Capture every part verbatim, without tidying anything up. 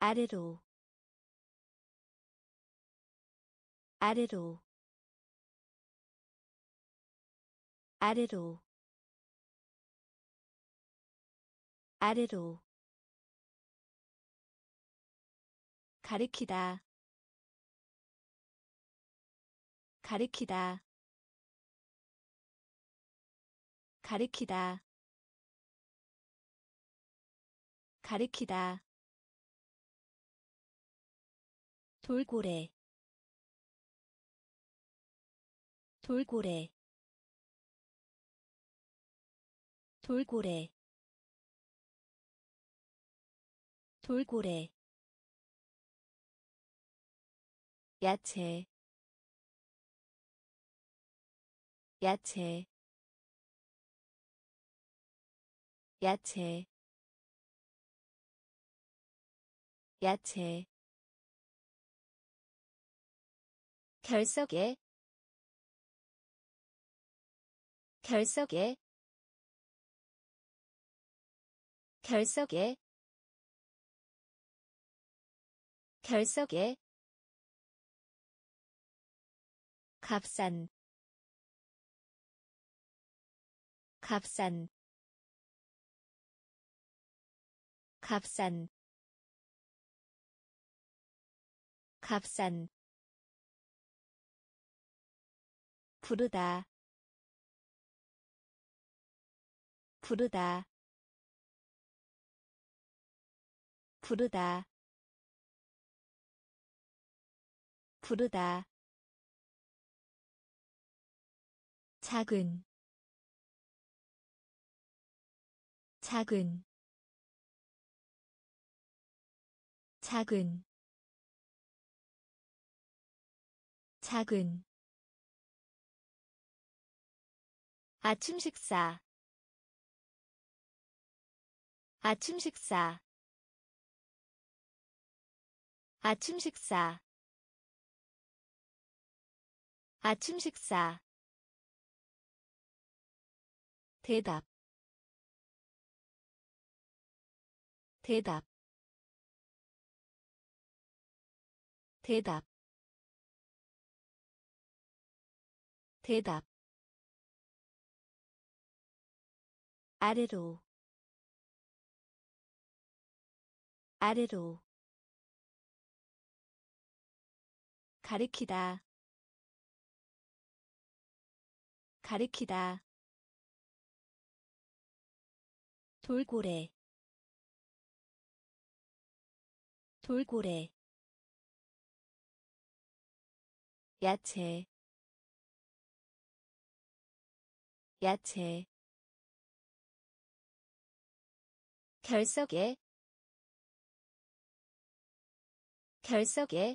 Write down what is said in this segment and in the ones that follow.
아래로 아래로 아래로 아래로 가리키다 가리키다 가리키다 가리키다 돌고래 돌고래 돌고래 돌고래 야채 야채 야채 야채 결석에 결석에 결석에 결석에 값싼 값싼 값싼 값싼 부르다 부르다 부르다 부르다 작은 작은 작은 작은 아침 식사 아침 식사 아침 식사 아침 식사 대답 대답 대답 대답 아래로 아래로 가리키다 가리키다 돌고래 돌고래 야채 야채 결석에 결석에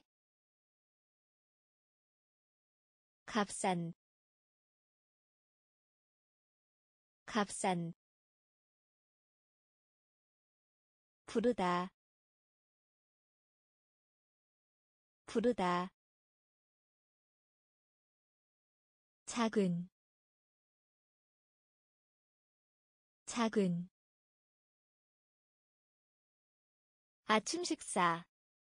값싼 값싼 부르다 부르다 작은 작은 아침 식사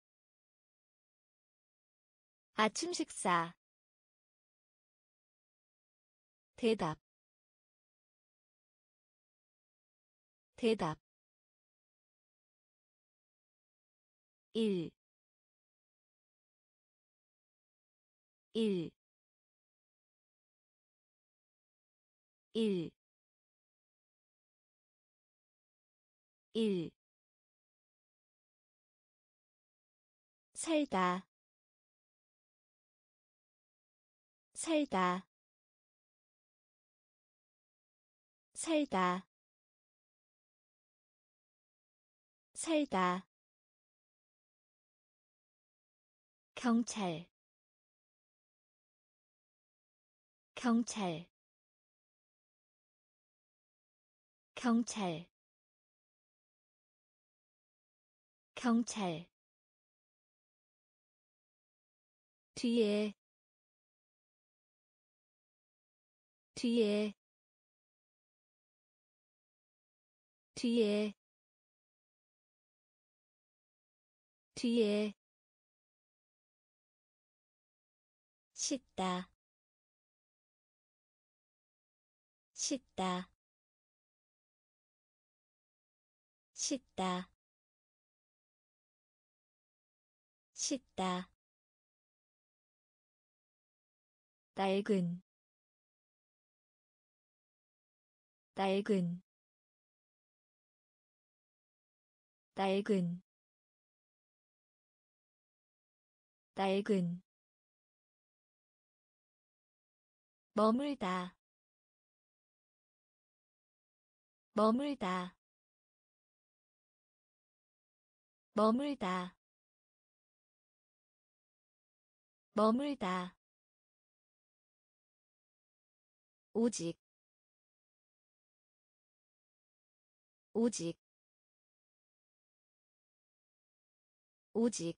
아침 식사 대답 대답 일 일 일 일 살다 살다 살다 살다 경찰 경찰 경찰 경찰 뒤에 뒤에 뒤에 뒤에 씻다 씻다 씻다 씻다 낡은 낡은 낡은 낡은 머물다 머물다 머물다 머물다 오직 오직 오직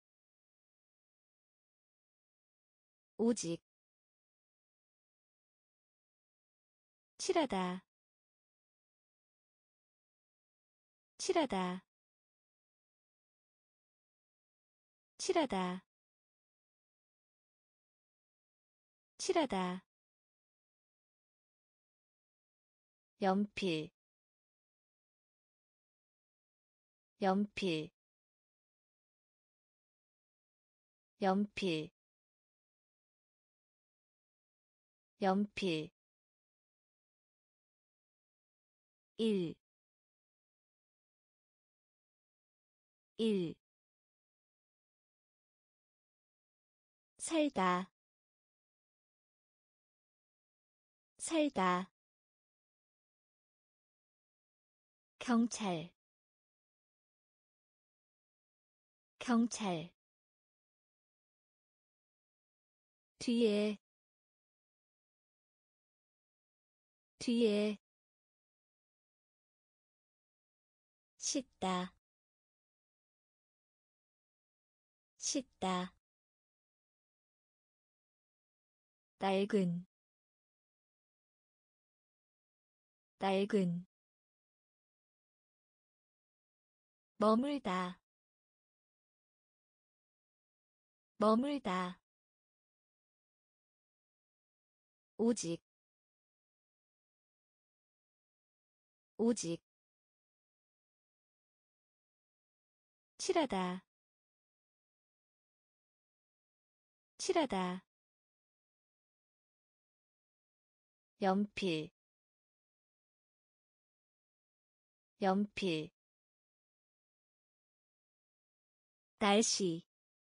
오직 칠하다 칠하다 칠하다 칠하다 연필 연필 연필 연필 일 일 살다 살다 경찰 경찰 뒤에 뒤에 씻다 씻다 낡은 낡은 머물다 머물다 오직 오직 칠하다 칠하다 연필 연필 날씨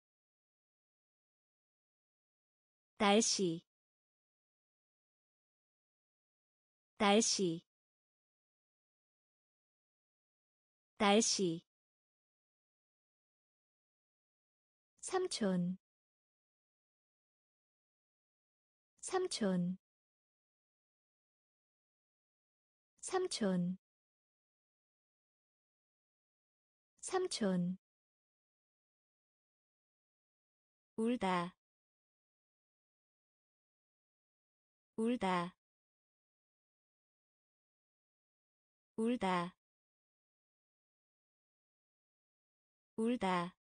날씨 날씨 날씨 삼촌 삼촌 삼촌 삼촌 울다 울다 울다 울다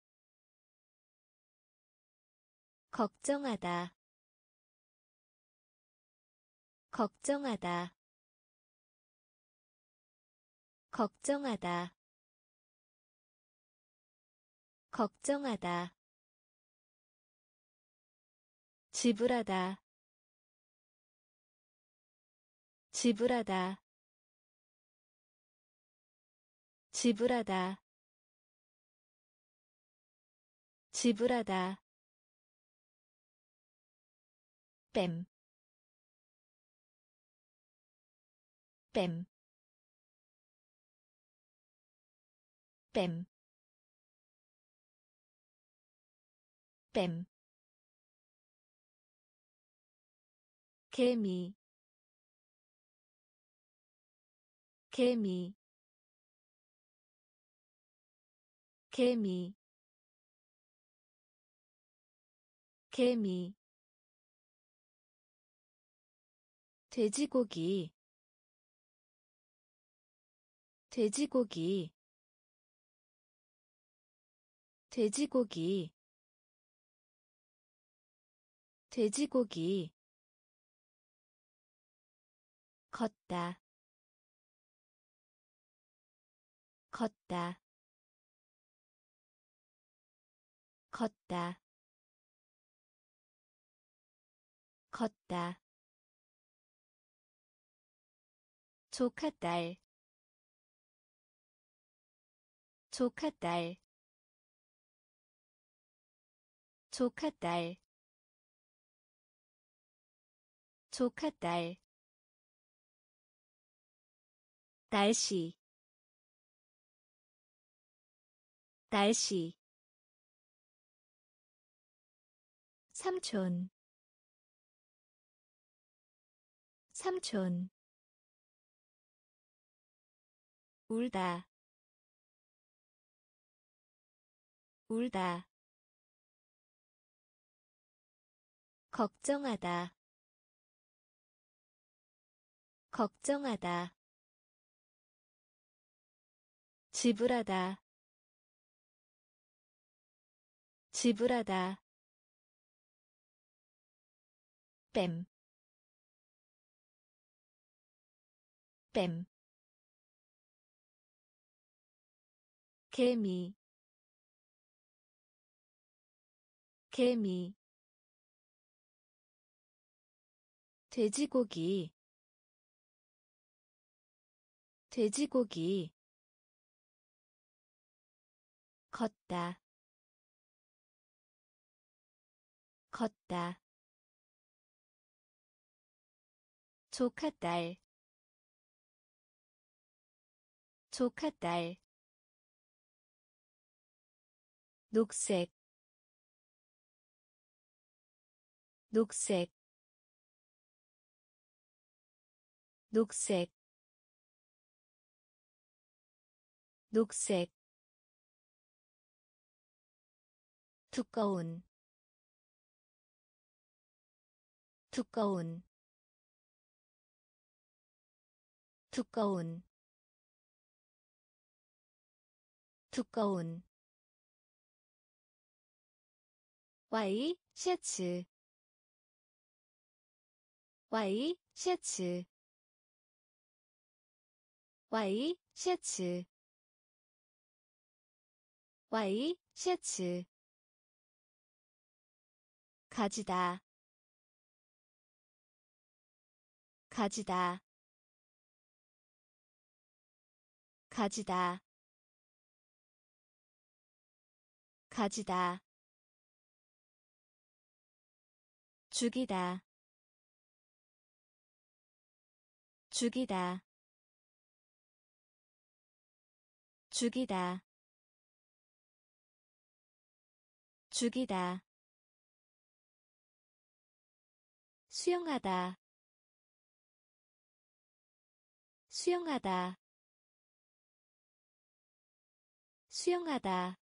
걱정하다 걱정하다 걱정하다 걱정하다 지불하다 지불하다 지불하다 지불하다 뺨 뺨 뺨 뺨 개미 개미 개미 개미 돼지고기 돼지고기 돼지고기 돼지고기 걷다 걷다 걷다 걷다 조카딸 조카딸 조카딸 조카딸 날씨 날씨 삼촌 삼촌 울다 울다 걱정하다 걱정하다 지불하다 지불하다 뱀 뱀 개미 개미 돼지고기 돼지고기 걷다 걷다 조카딸 조카딸 녹색 녹색 녹색 녹색 두꺼운 두꺼운 두꺼운 두꺼운 와이 셔츠 와이 셔츠 와이 셔츠 와이 셔츠 가지다 가지다 가지다 가지다 죽이다 죽이다 죽이다 죽이다 수영하다 수영하다 수영하다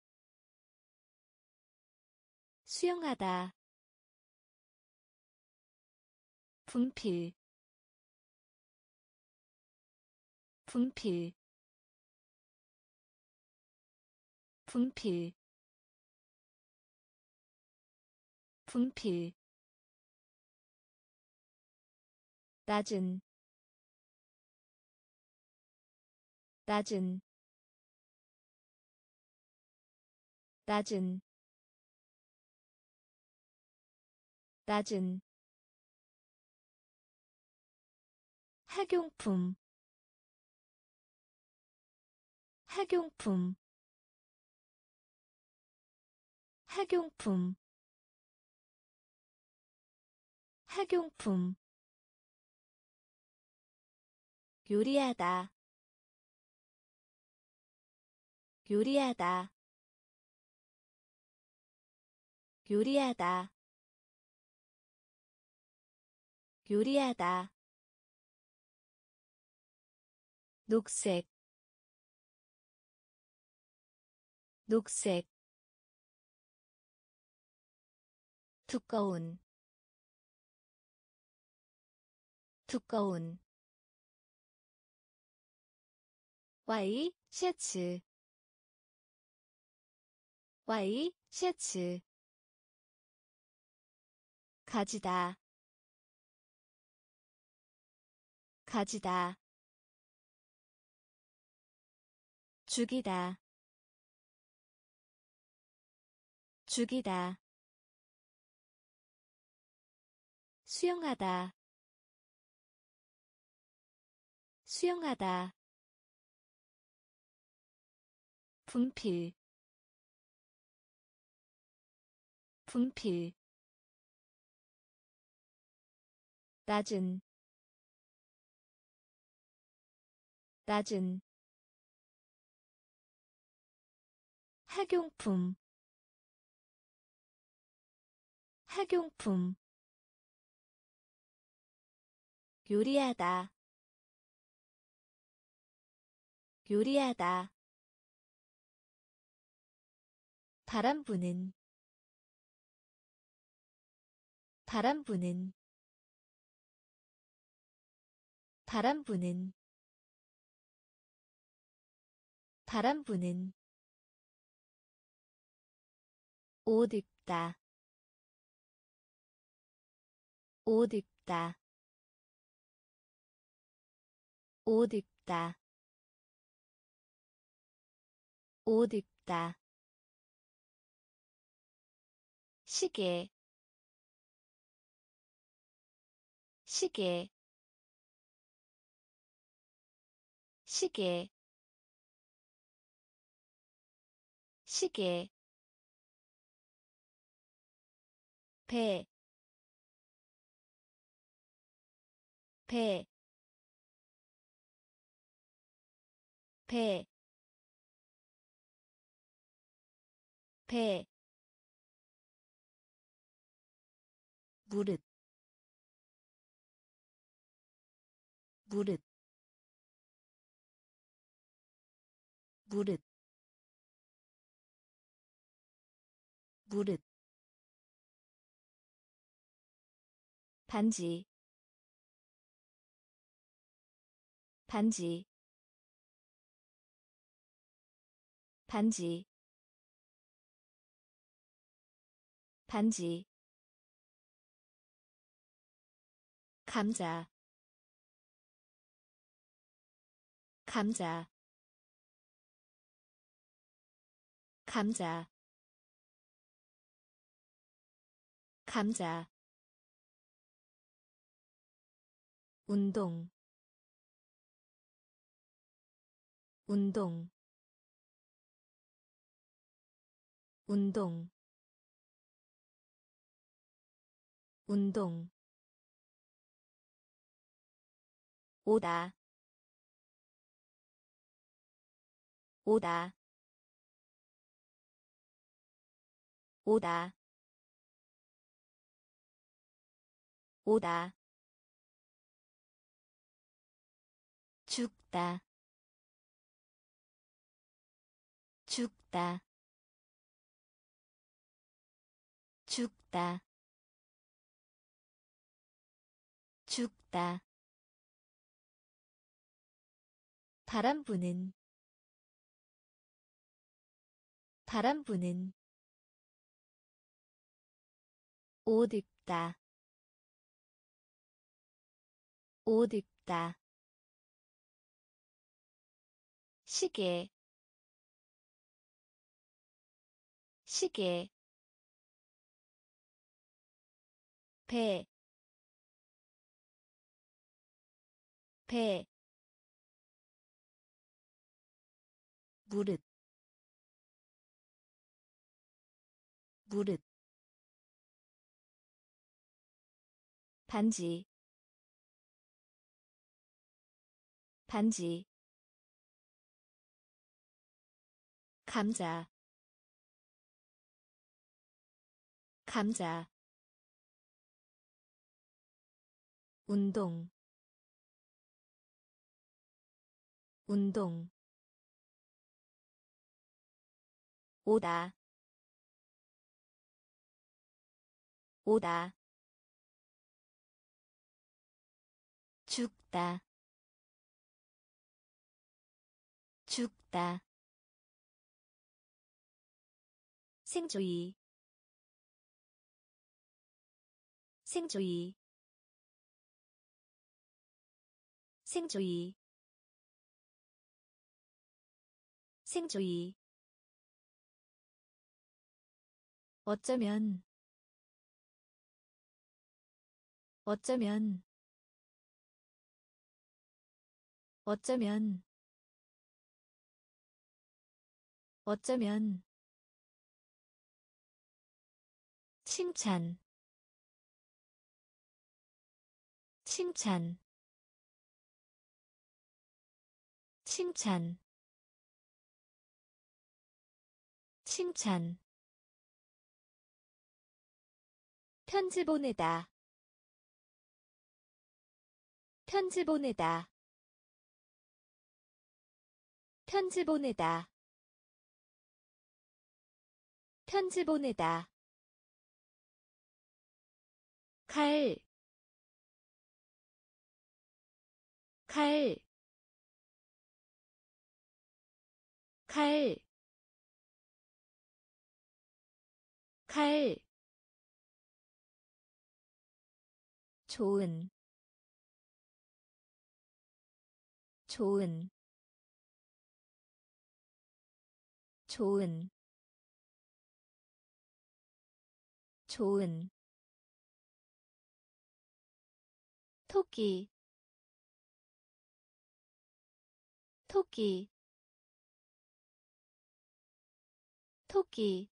수영하다 분필 분필 분필 분필 낮은 낮은 낮은 낮은 학용품 학용품 학용품 학용품 요리하다 요리하다 요리하다 요리하다 녹색 녹색 두꺼운 두꺼운 와이 셔츠 Y 셔츠 가지다 가지다 죽이다 죽이다 수영하다 수영하다 분필 분필 낮은 낮은 학용품 학용품 요리하다 요리하다 바람 부는 바람 부는 바람 부는 바람 부는 옷 입다 옷 입다 옷 입다 옷 입다 시계 시계 시계 시계 배, 배, 배, 배, 무릇, 무릇, 무릇, 무릇, 반지, 반지, 반지, 반지, 감자, 감자, 감자, 감자, 운동, 운동, 운동, 운동, 오다, 오다, 오다, 오다, 죽다, 죽다, 죽다, 죽다, 바람 부는, 바람 부는, 옷 입다, 옷 입다, 시계, 시계, 배, 배, 무릇, 무릇, 반지, 반지, 감자, 감자, 운동, 운동, 오다, 오다, 죽다, 죽다, 생주의 생주의 생주의 생주의 어쩌면 어쩌면 어쩌면 어쩌면 칭찬 칭찬 칭찬 칭찬 편지 보내다 편지 보내다 편지 보내다 편지 보내다 칼, 칼, 칼, 칼, 좋은, 좋은, 좋은, 좋은, 토끼, 토끼, 토끼,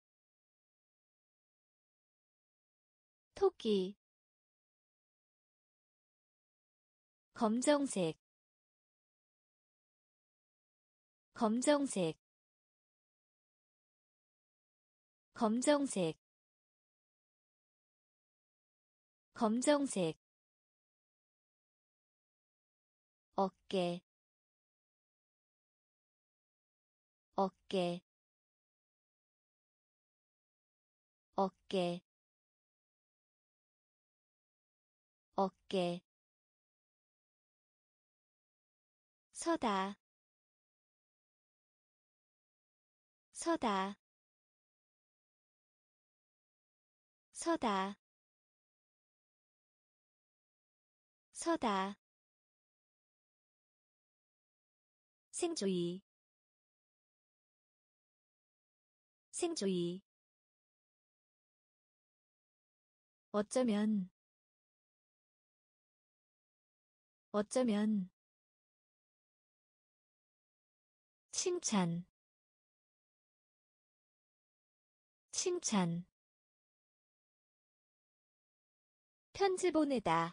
토끼, 검정색, 검정색, 검정색, 검정색, 어깨, 어깨, 어깨, 어깨, 서다, 서다, 서다, 서다, 생주의, 생주의, 어쩌면, 어쩌면, 칭찬, 칭찬, 편지 보내다,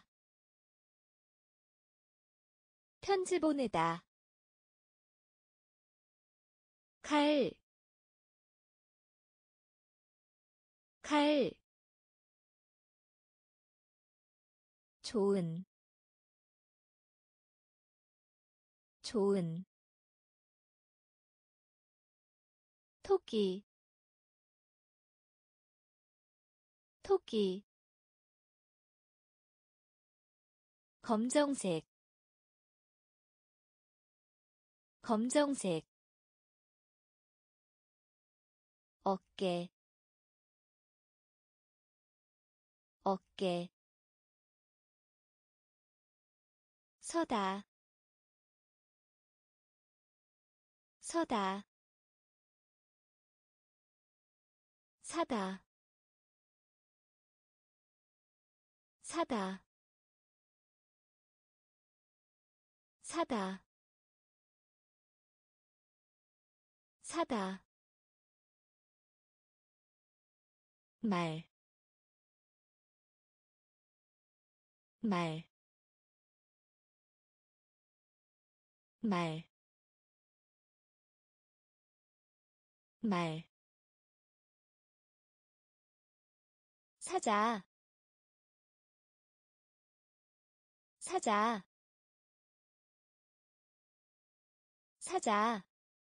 편지 보내다, 칼, 칼, 좋은, 좋은, 토끼, 토끼, 검정색, 검정색, 어깨, 어깨, 서다, 서다, 사다, 사다, 사다, 사다, 말, 말, 말, 말, 사자, 사자, 사자,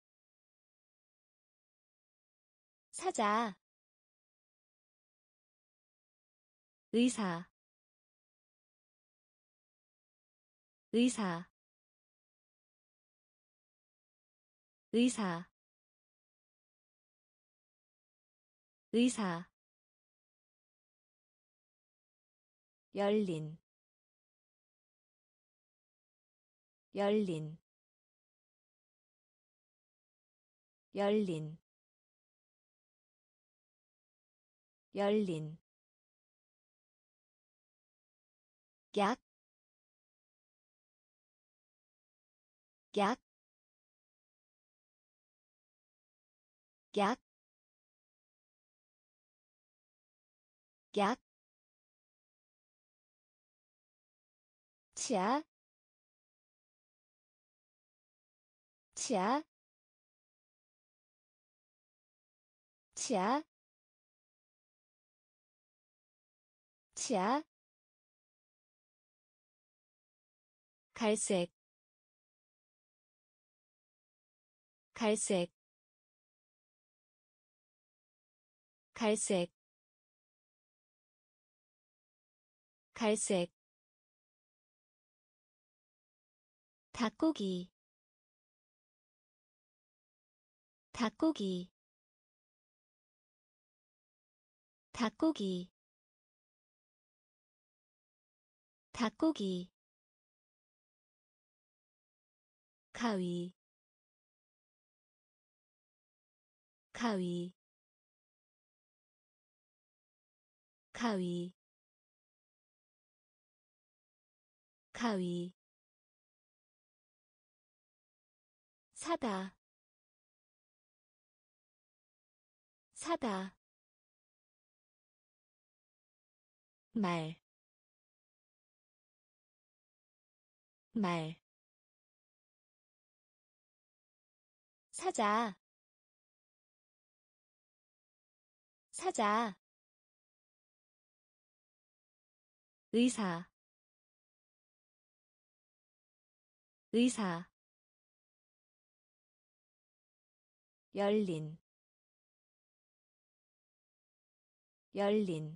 사자, 의사, 의사, 의사, 의사 열린 열린 열린 열린 약, 약, 약, 약, 치아, 치아, 치아, 치아, 갈색, 갈색, 갈색, 갈색, 닭고기, 닭고기, 닭고기, 닭고기, 가위, 가위, 가위, 가위, 사다, 사다, 말, 말, 사자, 사자, 의사, 의사, 열린, 열린,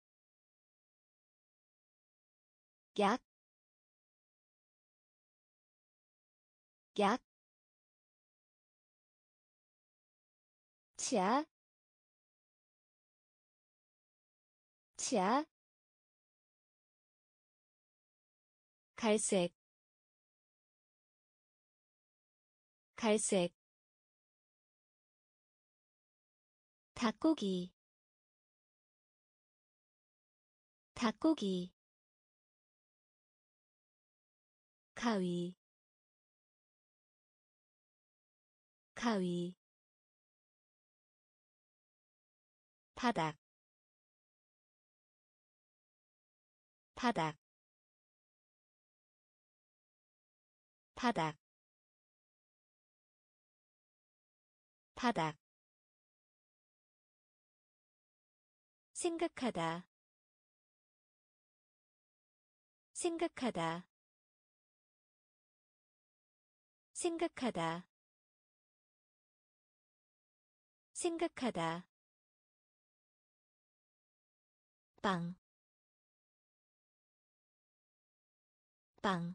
약, 약, 치아, 치아, 갈색, 갈색, 닭고기, 닭고기, 가위, 가위, 바닥, 바닥, 바닥, 바닥, 생각하다, 생각하다, 생각하다, 생각하다, 빵, 빵,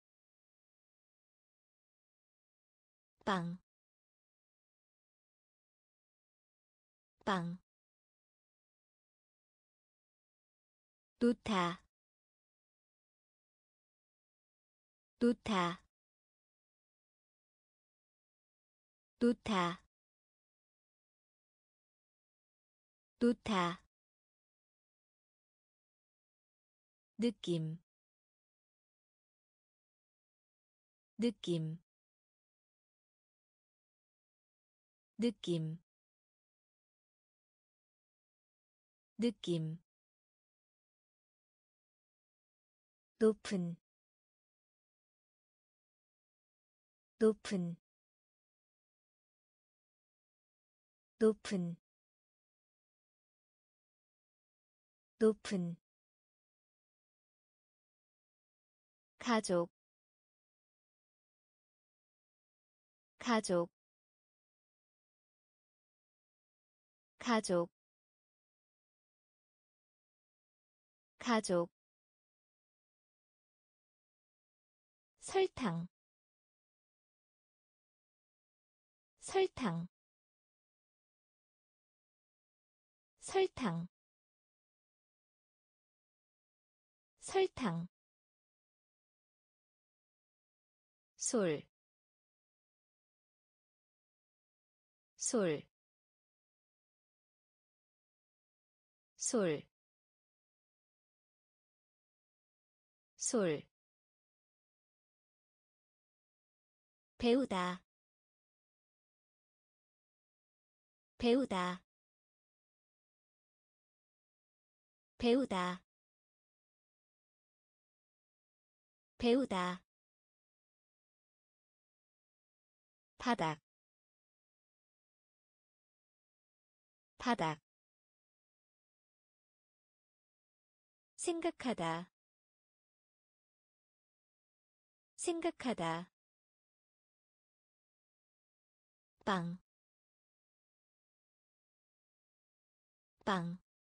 빵, 빵, 놓다, 놓다, 놓다, 놓다, 느낌, 느낌, 느낌, 느낌, 높은, 높은, 높은, 높은, 가족, 가족, 가족, 가족, 설탕, 설탕, 설탕 설탕 솔, 솔, 솔, 솔. 배우다, 배우다, 배우다, 배우다. 바닥, 바닥. 생각하다, 생각하다. 빵, 빵.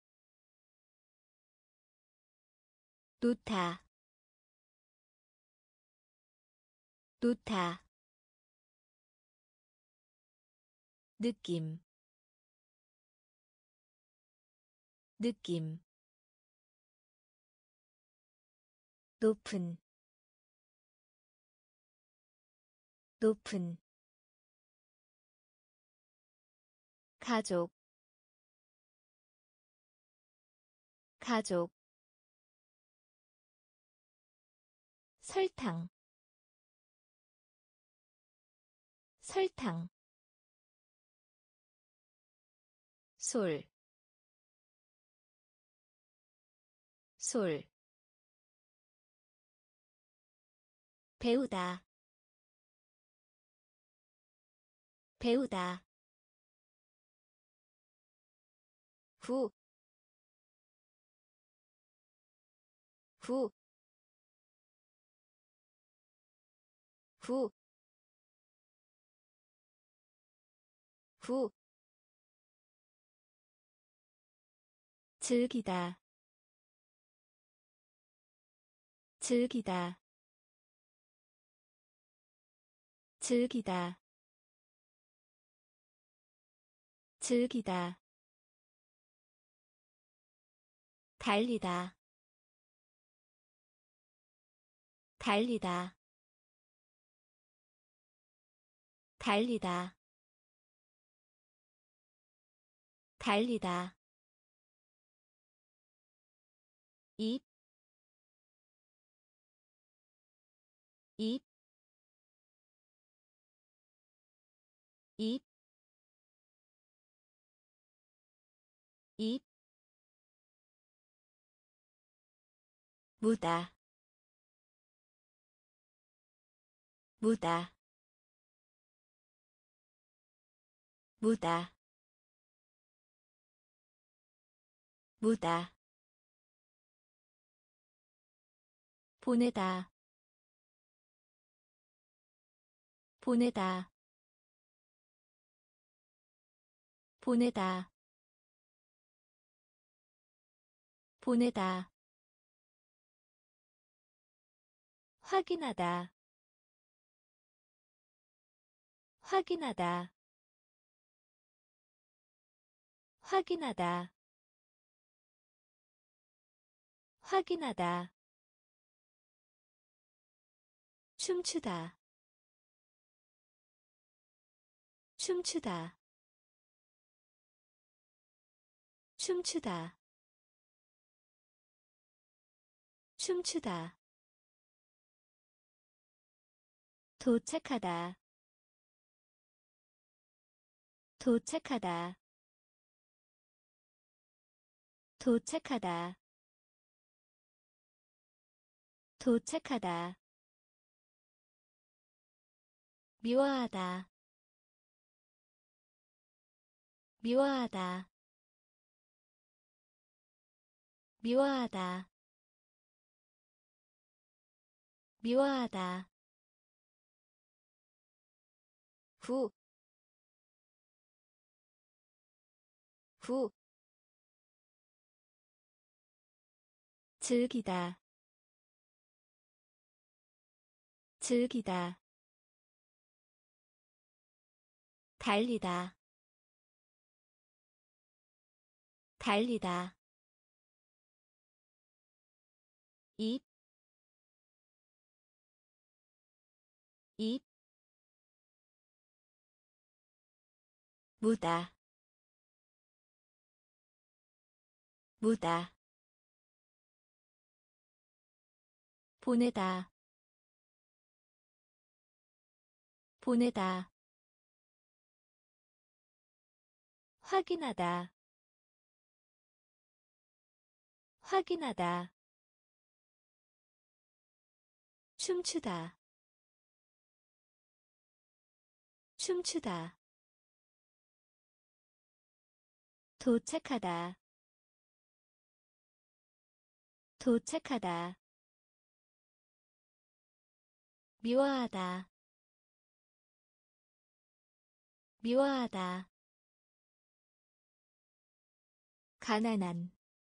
놓다, 놓다. 느낌, 느낌. 높은, 높은. 가족, 가족. 설탕, 설탕. 솔, 솔. 배우다, 배우다. 후, 후, 후, 후. 즐기다, 즐기다, 즐기다, 즐기다. 달리다, 달리다, 달리다, 달리다. 입, 입, 입, 입. 무다, 무다, 무다, 무다. 보내다, 보내다, 보내다, 보내다. 확인하다, 확인하다, 확인하다, 확인하다. 춤추다, 춤추다, 춤추다, 춤추다. 도착하다, 도착하다, 도착하다, 도착하다. 미워하다, 미워하다, 미워하다, 미워하다. 후, 후. 즐기다, 즐기다. 달리다, 달리다 입, 입, 무다, 무다, 보내다, 보내다, 확인하다, 확인하다, 춤추다, 춤추다, 도착하다, 도착하다, 미워하다, 미워하다, 가난한,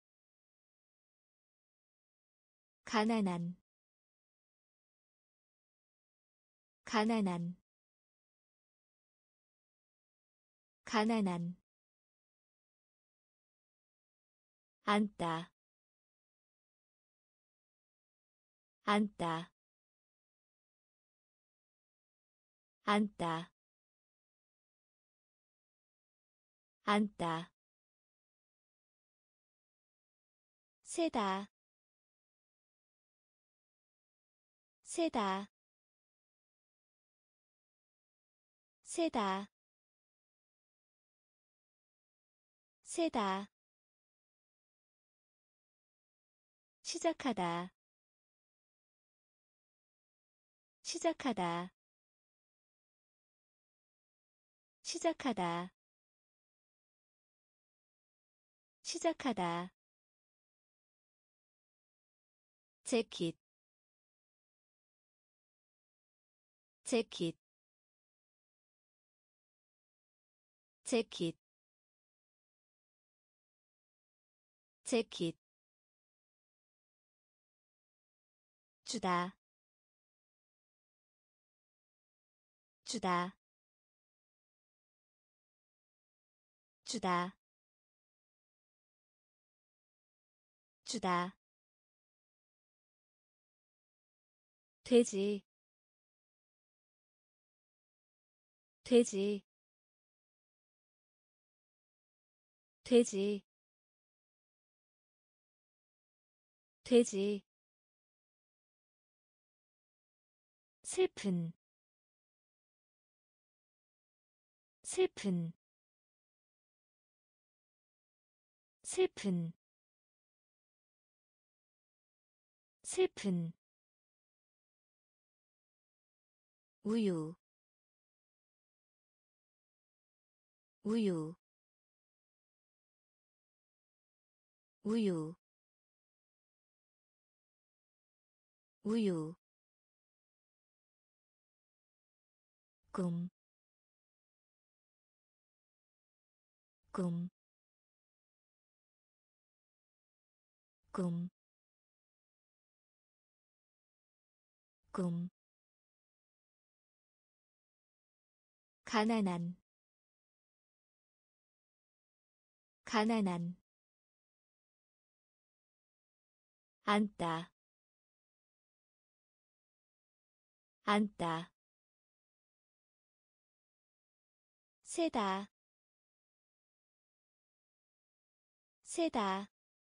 가난한, 가난한, 가난한, 앉다, 앉다, 앉다, 앉다, 세다, 세다, 세다, 세다, 시작하다, 시작하다, 시작하다, 시작하다, 재킷, 재킷, 재킷, 재킷, 주다, 주다, 주다, 주다, 돼지, 돼지, 돼지, 돼지, 슬픈, 슬픈, 슬픈, 슬픈, 우유, 우유, 우유, 우유, 꿈, 꿈, 꿈, 꿈, 가난한, 가난한, 앉다, 앉다, 세다, 세다,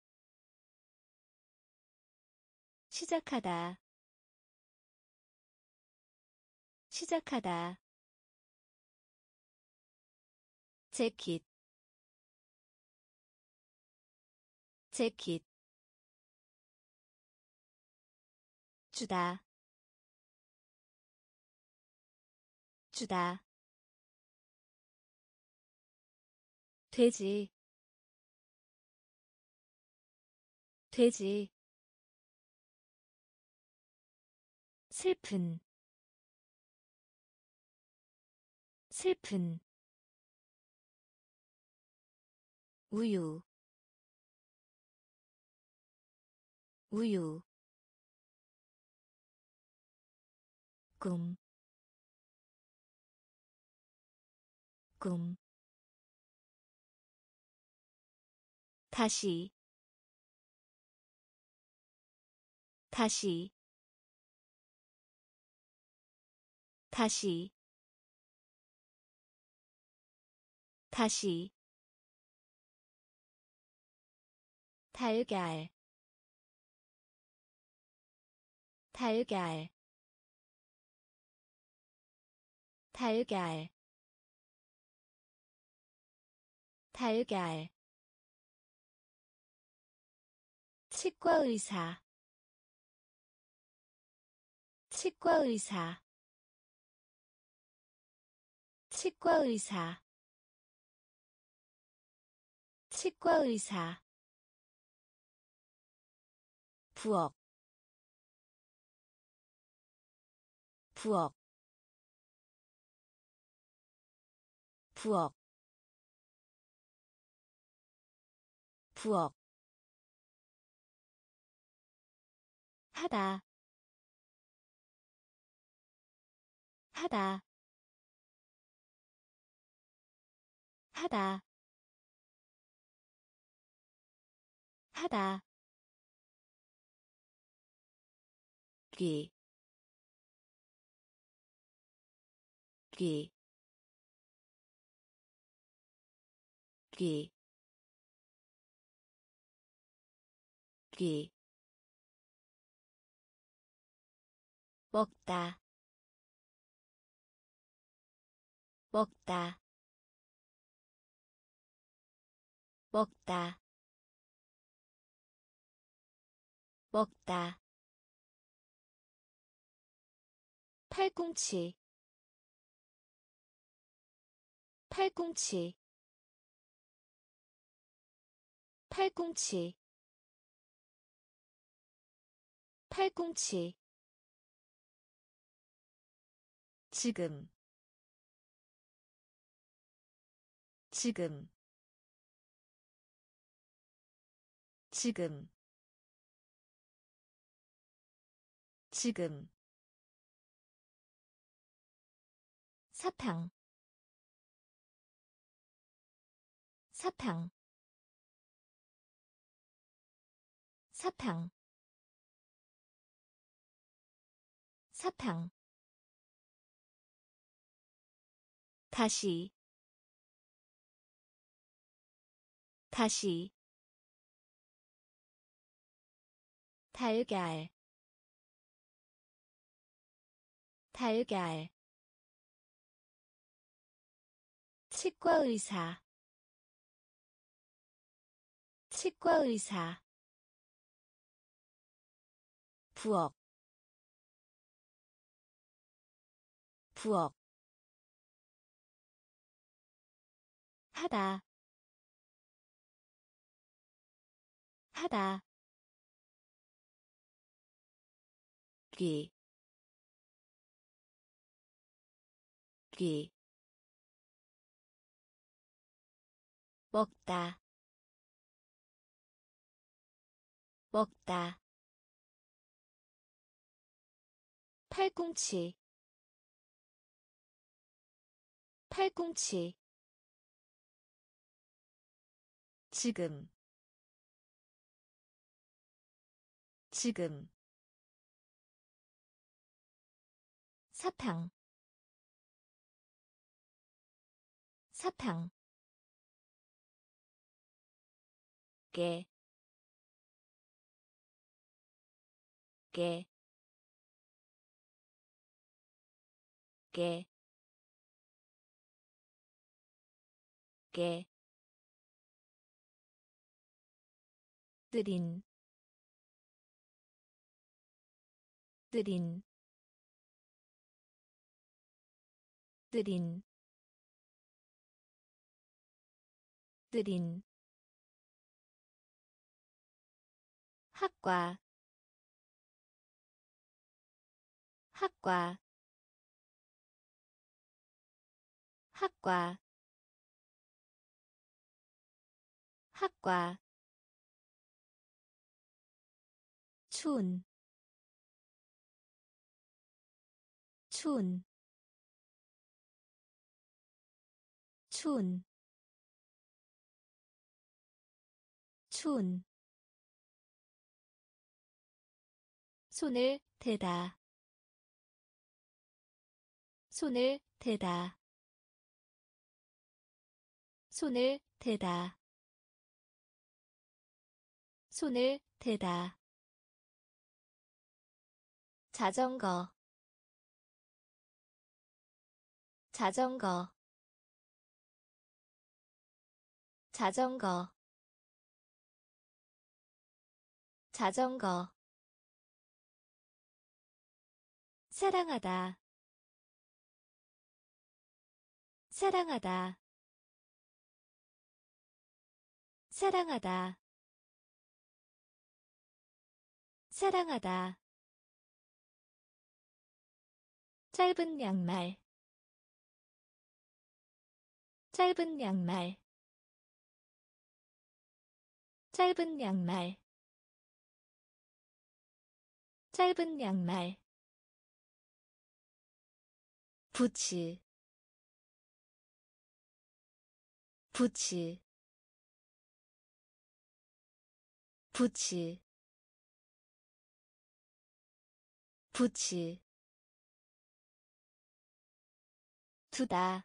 시작하다, 시작하다, 재킷, 재킷, 주다, 주다, 돼지, 돼지, 슬픈, 슬픈, 우유, 우유, 꿈, 꿈, 다시 다시 다시 다시 달걀 달걀 달걀 달걀 치과의사 치과의사 치과의사 치과의사 부엌 부엌 부엌 부엌 하다 하다 하다 하다 귀, 귀, 귀, 귀, 먹다, 먹다, 먹다, 먹다, 팔꿈치, 팔꿈치, 팔꿈치, 팔꿈치, 지금, 지금, 지금, 지금, 사탕, 사탕, 사탕, 사탕, 다시, 다시, 달걀, 달걀, 치과의사, 치과의사, 부엌, 부엌, 하다, 하다, 귀, 귀, 먹다, 먹다, 팔꿈치, 팔꿈치, 지금, 지금, 사탕, 사탕, 깨, 깨, 깨, 깨, 느린, 느린, 느린, 느린, 학과, 학과, 학과, 학과, 춘, 춘, 춘, 추운 손을 대다 손을 대다 손을 대다 손을 대다 자전거 자전거 자전거 자전거 사랑하다 사랑하다 사랑하다 사랑하다 짧은 양말 짧은 양말 짧은 양말 짧은 양말 부츠 부츠 부츠 부츠 두다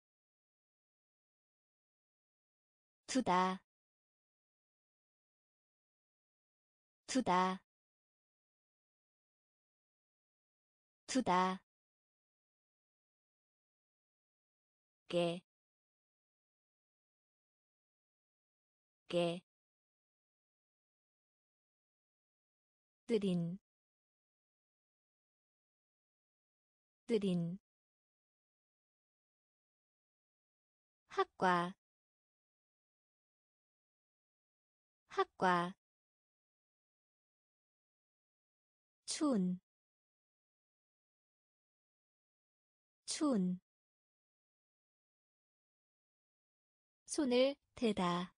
두다 두다 두다 깨, 깨, 느린, 느린, 학과, 학과, 추운, 추운, 손을 대다,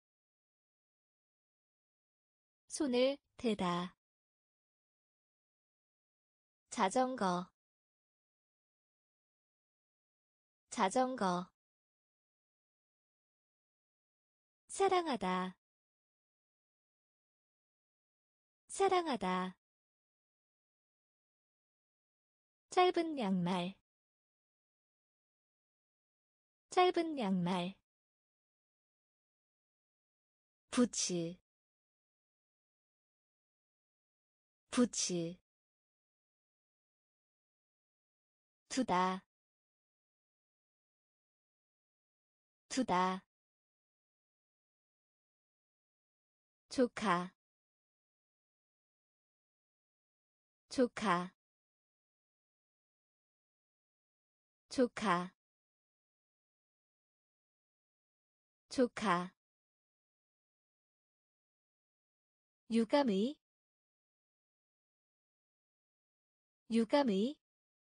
손을 대다, 자전거, 자전거, 사랑하다, 사랑하다, 짧은 양말, 짧은 양말, 부츠, 부츠, 두다, 두다, 조카, 조카, 조카, 조카, 유감의, 유감의,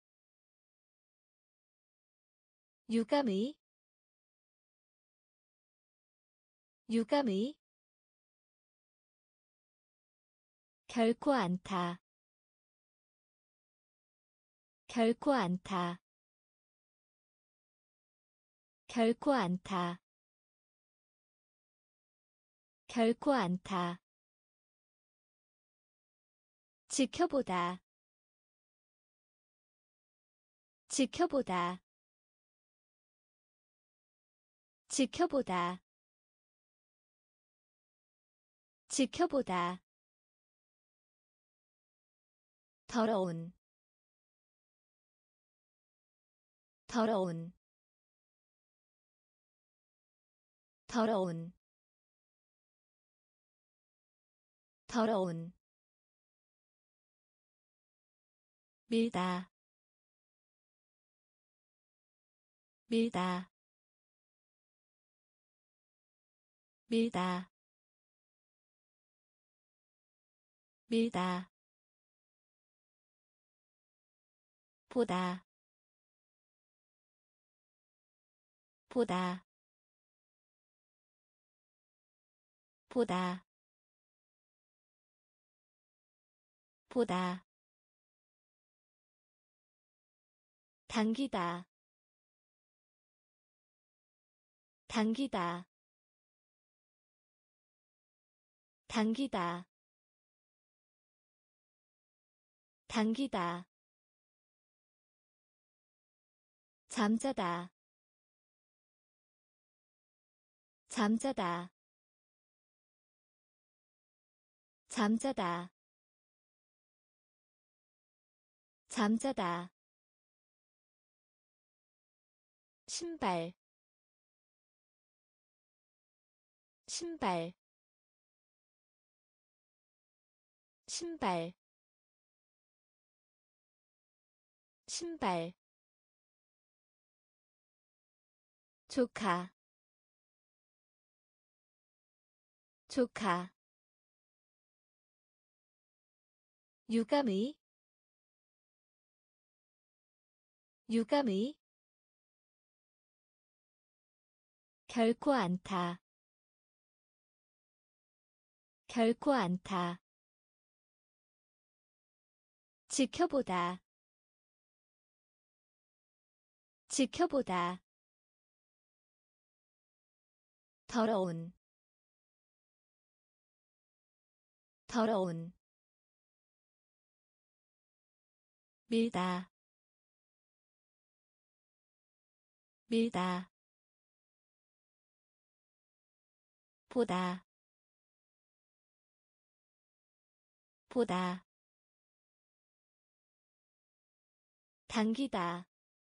유감의, 유감의, 결코 않다, 결코 않다, 결코 않다, 결코 않다, 지켜보다, 지켜보다, 지켜보다, 지켜보다, 더러운, 더러운, 더러운, 더러운, 밀다, 밀다, 밀다, 밀다, 보다, 보다, 보다, 보다, 당기다, 당기다, 당기다 당기다 잠자다 잠자다 잠자다 잠자다 신발 신발 신발 신발 조카 조카 유감의 유감의 결코 않다 결코 않다 지켜보다 지켜보다 더러운 더러운 밀다 밀다 보다 보다 당기다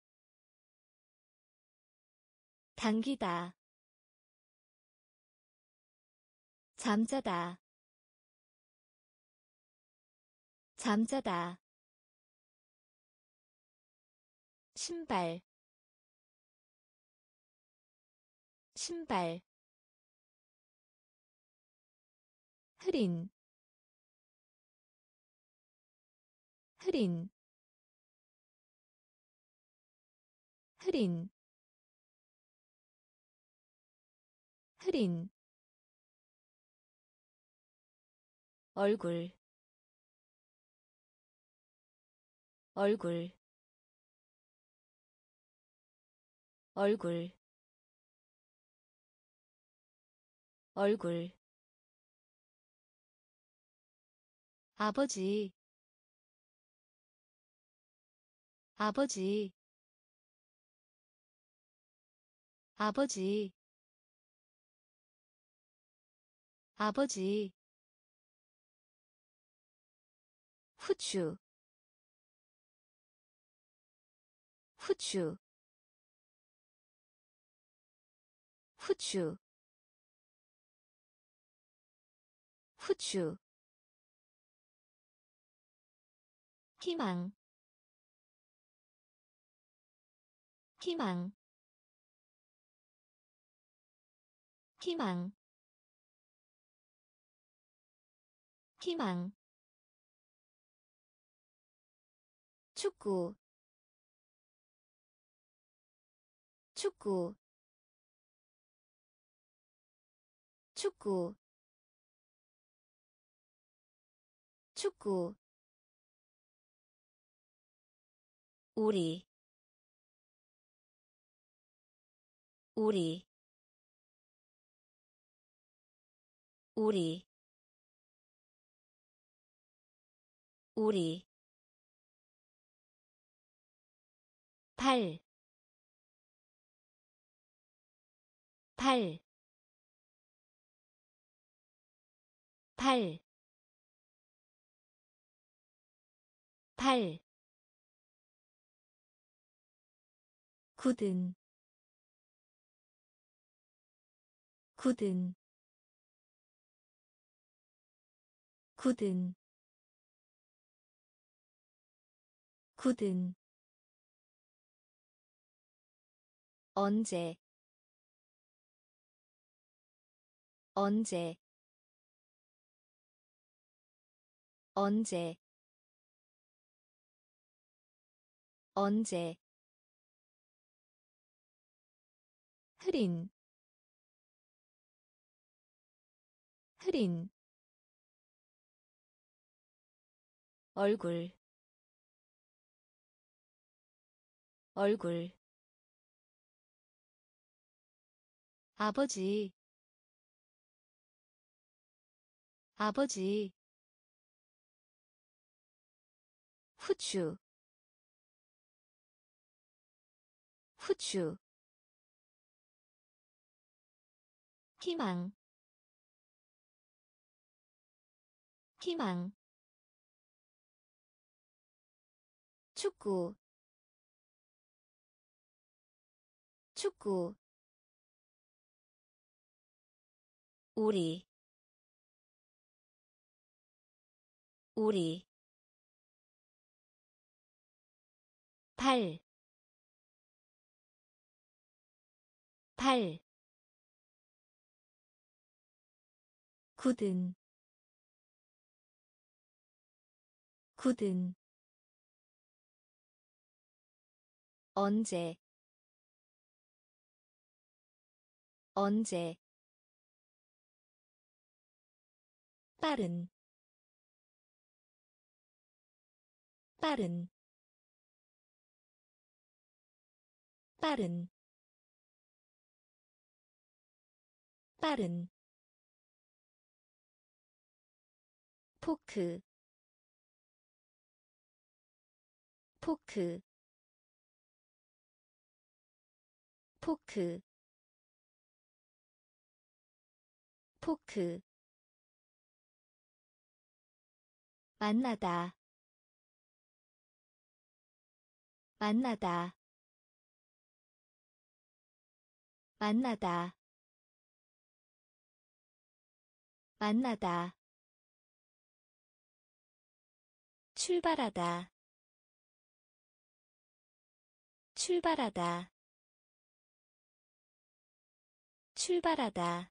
당기다 잠자다 잠자다 신발 신발 흐린 흐린 흐린 흐린 얼굴 얼굴 얼굴 얼굴 아버지 아버지 아버지 아버지 후추 후추 후추 후추 희망 희망 희망 희망 축구 축구 축구 축구 우리 우리 우리 우리 팔, 팔, 팔, 팔, 굳은, 굳은, 굳은, 굳은, 언제, 언제, 언제, 언제, 흐린, 흐린, 얼굴, 얼굴, 아버지, 아버지 후추 후추 희망 희망 축구 축구 우리 우리 발, 발, 굳은, 굳은, 언제, 언제, 빠른, 빠른, 빠른, 빠른, 포크, 포크, 포크, 포크, 만나다, 만나다, 만나다, 만나다, 출발하다, 출발하다, 출발하다,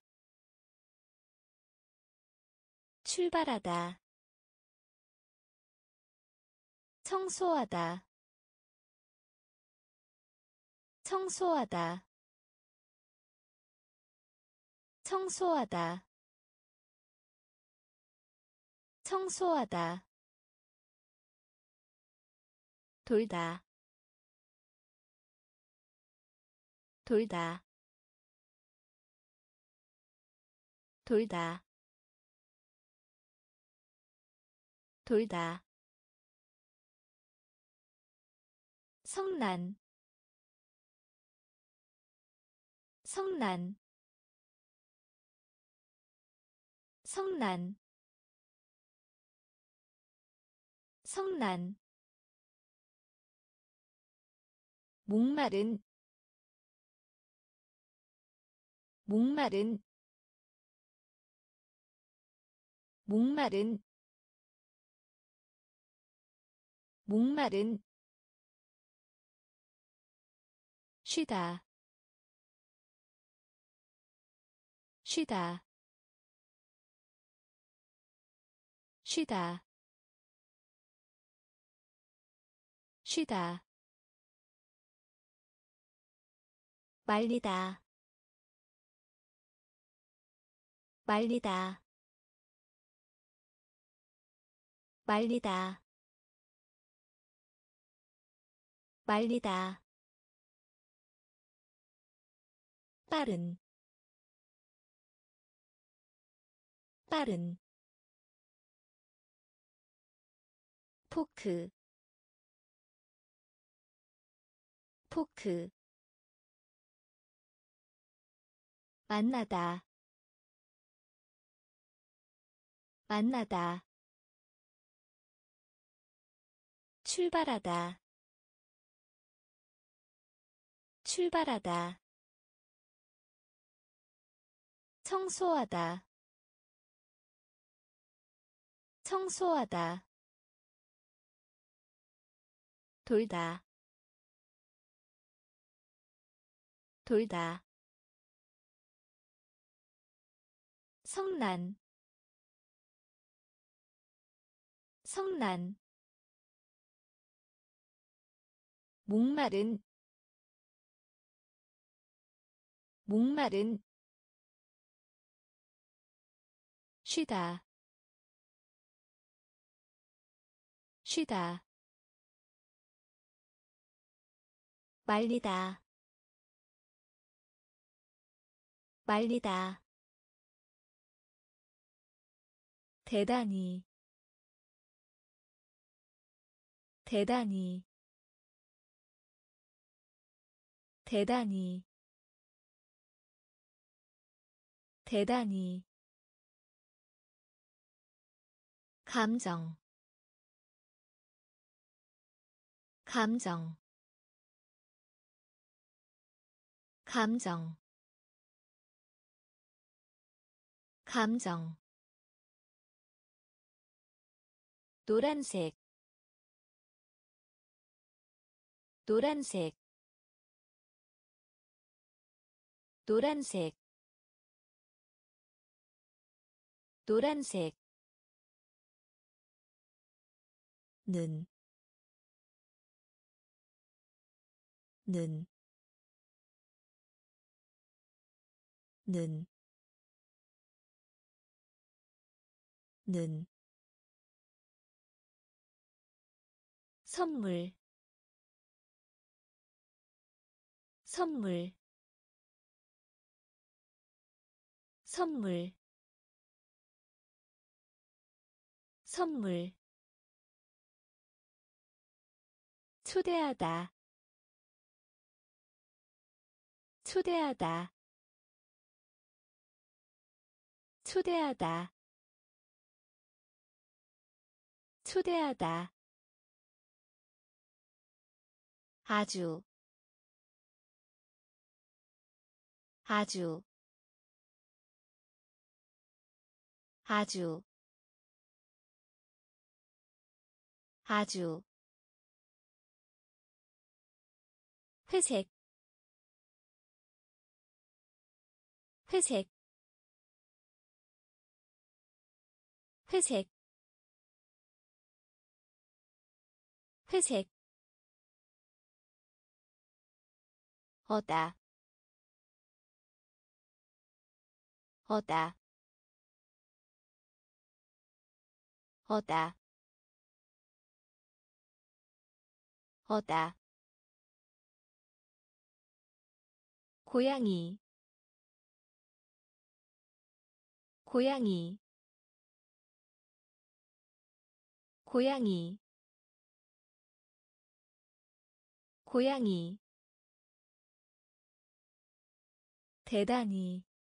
출발하다, 청소하다, 청소하다, 청소하다, 청소하다, 돌다, 돌다, 돌다, 돌다, 성난, 성난, 성난, 성난, 목마른, 목마른, 목마른, 목마른, 쉬다, 쉬다, 쉬다, 쉬다, 말리다, 말리다, 말리다, 말리다, 빠른, 빠른, 포크, 포크, 만나다, 만나다, 출발하다, 출발하다, 청소하다, 청소하다, 돌다, 돌다, 성난, 성난, 목마른, 목마른, 쉬다, 쉬다, 말리다, 말리다, 대단히 대단히 대단히 대단히 감정 감정 감정 감정 노란색 노란색 노란색 노란색 는, 는, 는, 는 선물 선물 선물 선물 초대하다 초대하다 초대하다 초대하다 아주 아주 아주 아주 회색 회색 회색 회색 어다 어다 어다 어다 고양이 고양이 고양이 고양이 대단히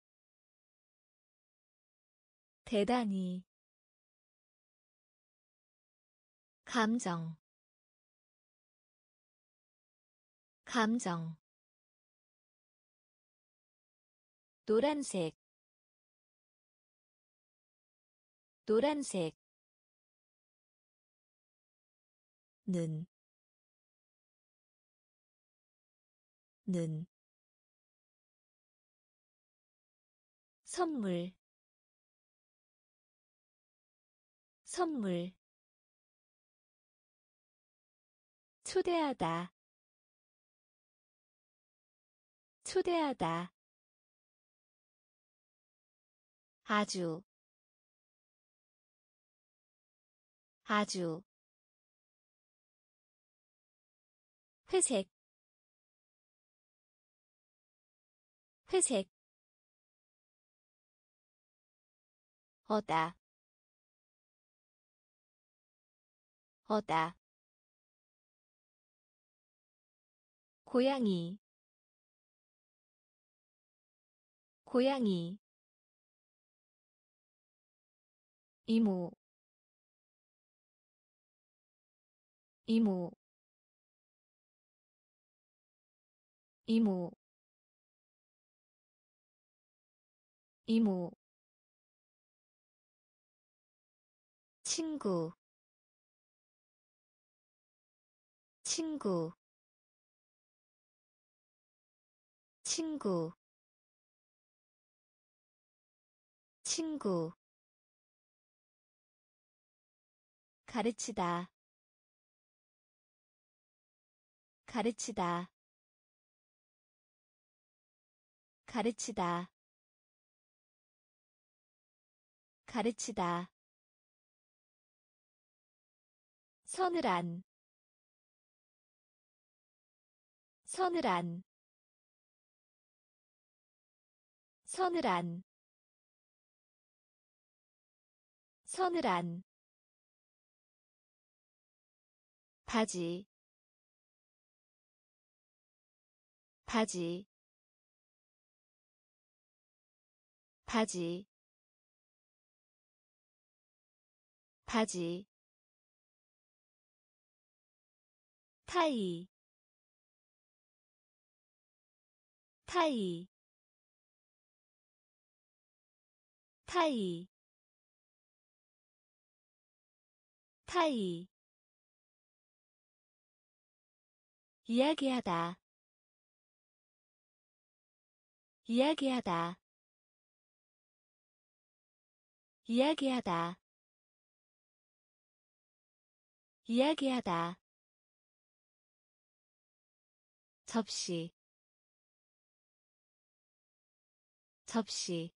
대단히 감정 감정 노란색 노란색 는, 는 선물 선물 초대하다 초대하다 아주 아주 회색 회색 어다 어다 고양이 고양이 이모 이모 이모 이모 친구 친구 친구 친구 가르치다 가르치다 가르치다 가르치다 서늘한 서늘한 서늘한 서늘한 바지 바지 바지 바지 타이 타이 타이 타이 이야기하다 이야기하다 이야기하다 이야기하다 접시 접시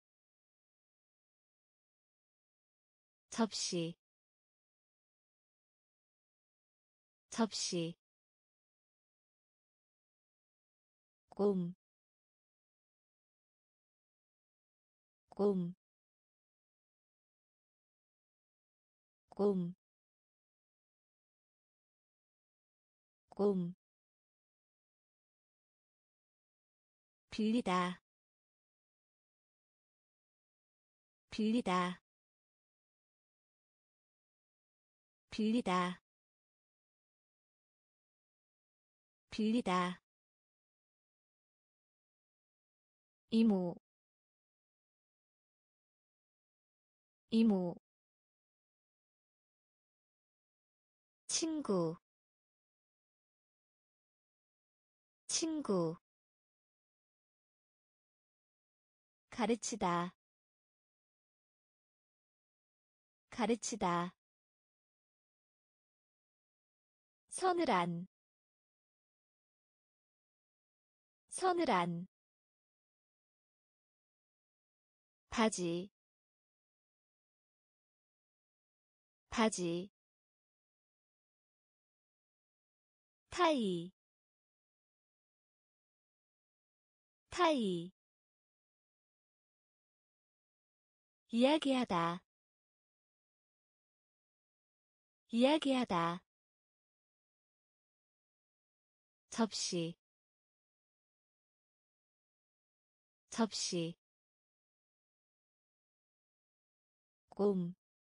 접시 접시 곰, 곰, 곰, 곰, 빌리다, 빌리다, 빌리다, 빌리다, 이모, 이모, 친구, 친구, 가르치다, 가르치다, 서늘한, 서늘한, 바지, 바지, 타이, 타이, 이야기하다, 이야기하다, 접시, 접시, 곰,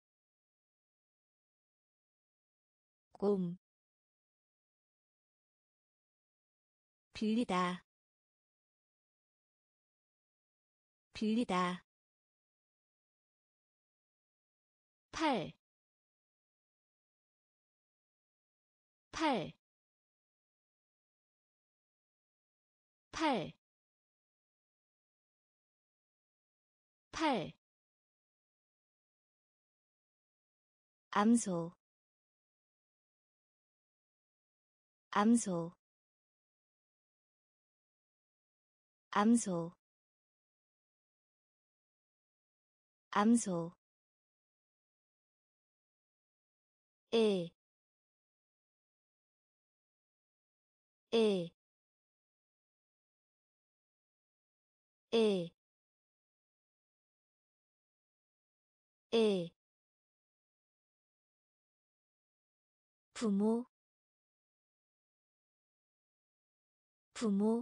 곰, 빌리다, 빌리다, 팔, 팔, 팔, 팔, 암소, 암소, 암소, 암소, 에, 에, 에, 에, 부모, 부모,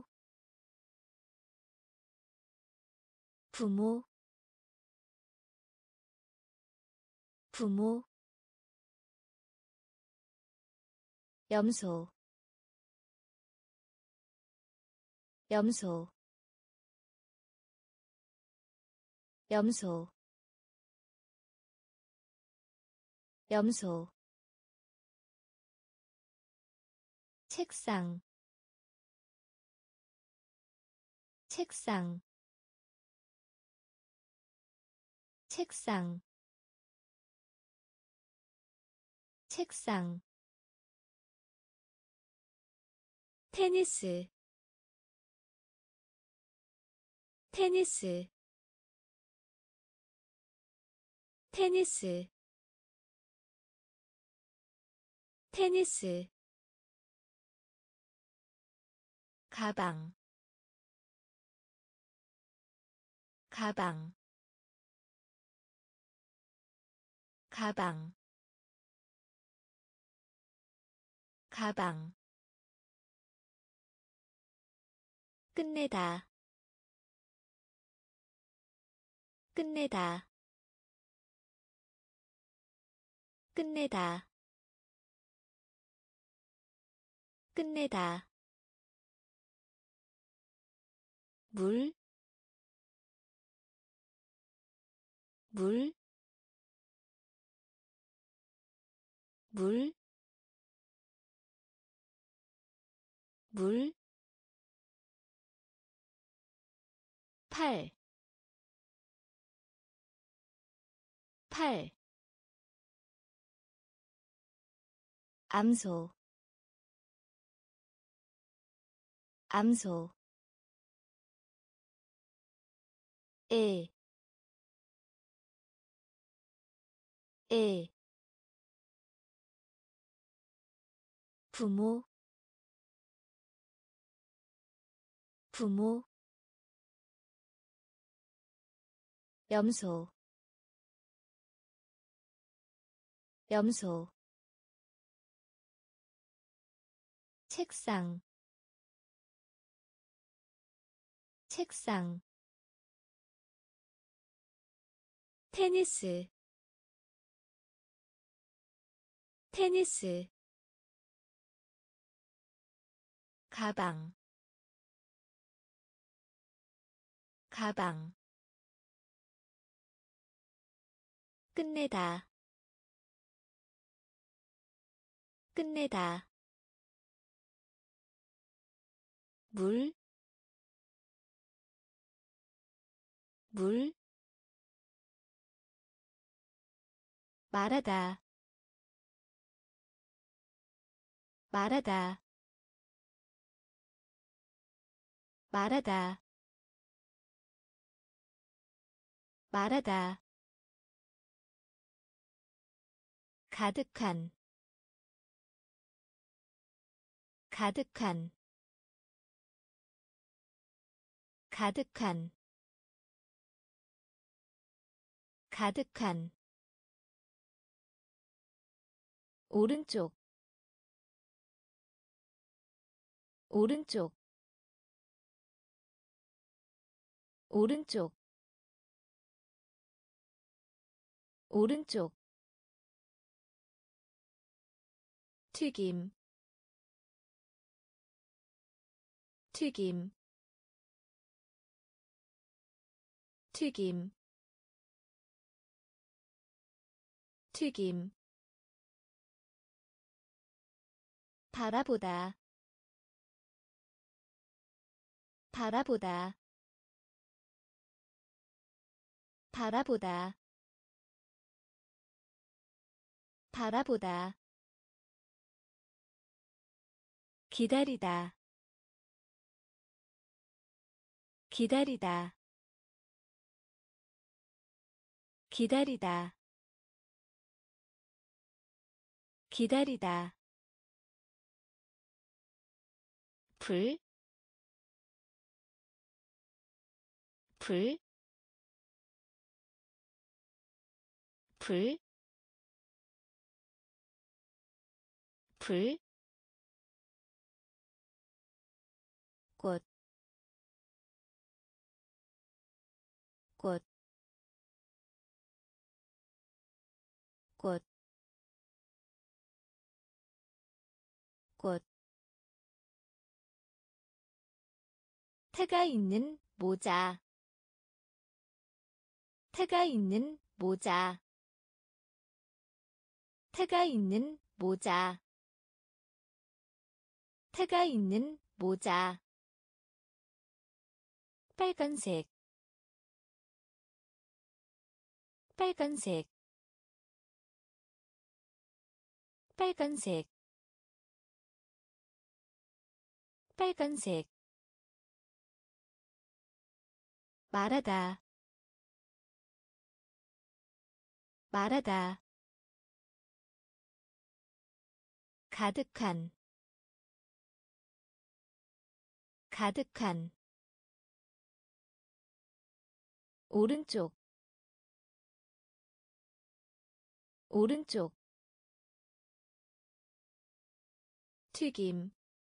부모, 부모, 염소, 염소, 염소, 염소, 책상, 책상, 책상, 책상, 테니스, 테니스, 테니스, 테니스, 가방, 가방, 가방 가방 끝내다 끝내다 끝내다 끝내다 물, 물, 물, 물, 팔, 팔, 암소, 암소, 에, 에, 부모, 부모, 염소, 염소, 책상, 책상, 테니스, 테니스, 가방, 가방, 끝내다, 끝내다, 물, 물, 말하다, 말하다, 말하다, 말하다, 가득한, 가득한, 가득한, 가득한, 오른쪽, 오른쪽, 오른쪽, 오른쪽, 튀김, 튀김, 튀김, 튀김, 바라보다, 바라보다, 바라보다, 바라보다, 기다리다, 기다리다, 기다리다, 기다리다, 불, 불, 불, 불, 꽃, 꽃, 꽃, 꽃, 태가 있는 모자, 태가 있는 모자, 태가 있는 모자, 태가 있는 모자, 빨간색, 빨간색, 빨간색, 빨간색, 말하다, 말하다, 가득한, 가득한, 오른쪽, 오른쪽 튀김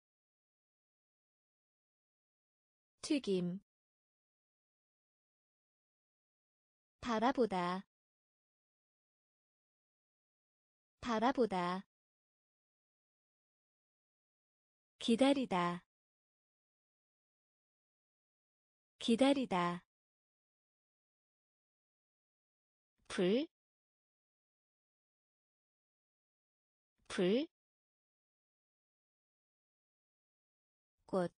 튀김 바라보다 바라보다 기다리다 기다리다 불, 불, 꽃,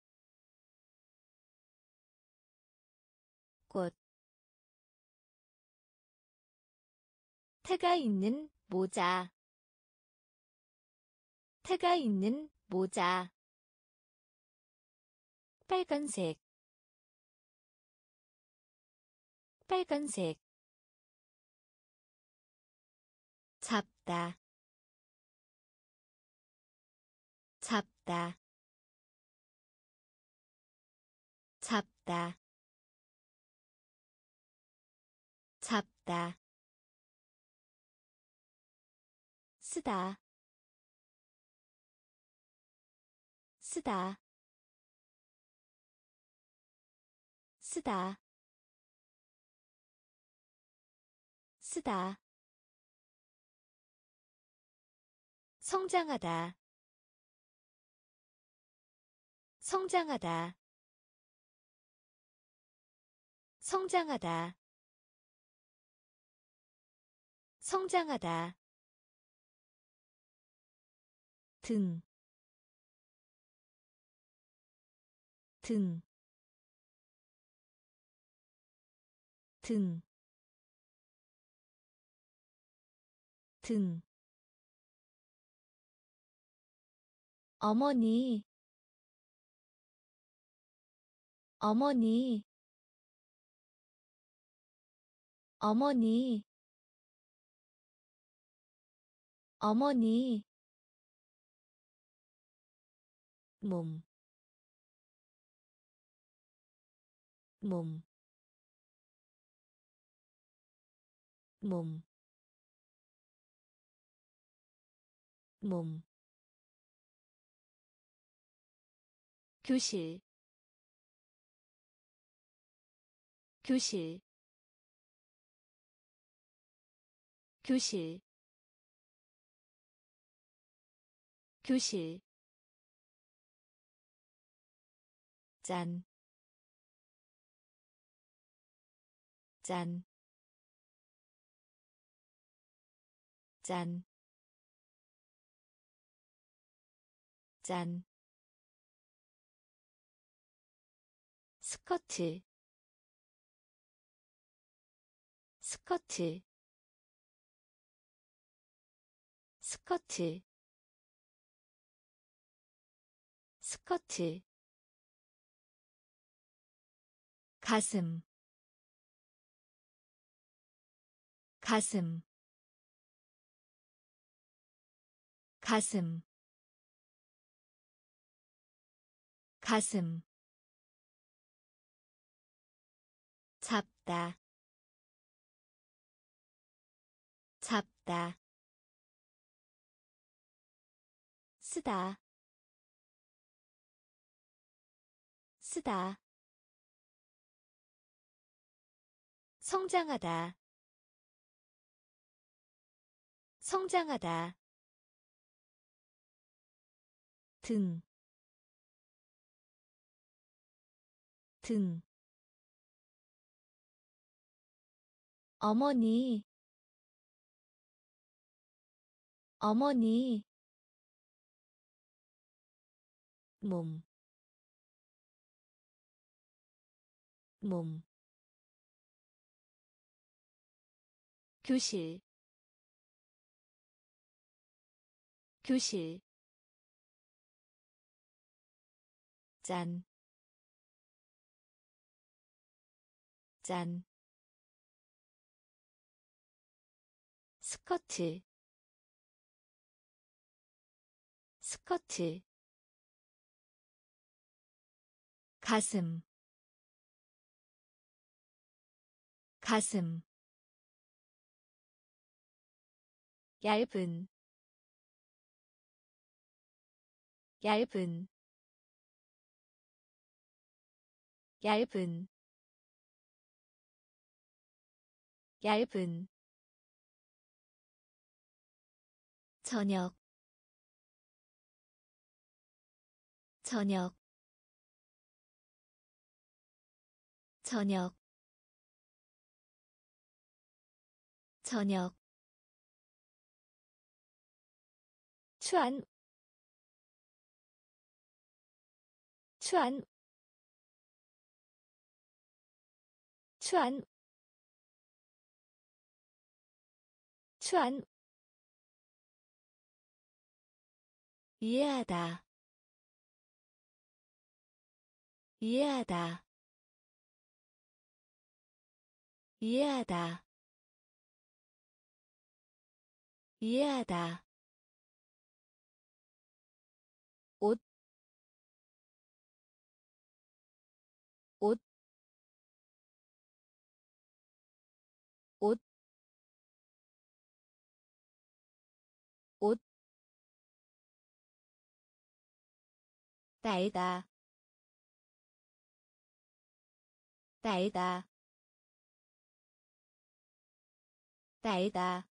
꽃, 태가 있는 모자, 태가 있는 모자, 빨간색, 빨간색, 잡다, 잡다, 잡다, 잡다, 쓰다, 쓰다, 쓰다, 쓰다, 성장하다, 성장하다, 성장하다, 성장하다, 등, 등, 등, 등, 어머니, 어머니, 어머니, 어머니, 몸, 몸, 몸, 몸, 교실, 교실, 교실, 교실, 짠, 짠, 짠, 짠, 스커트, 스커트, 스커트, 스커트, 가슴, 가슴, 가슴, 가슴, 잡다, 잡다, 쓰다, 쓰다, 성장하다, 성장하다, 등, 등, 어머니, 어머니, 몸, 몸, 교실, 교실, 짠, 짠, 스커트, 스커트, 가슴, 가슴, 얇은 얇은 얇은 얇은 저녁 저녁 저녁 저녁 추안 추안 추안 추안 이해하다 이해하다 이해하다 이해하다 옷, 옷, 옷, 옷, 달다, 달다, 달다,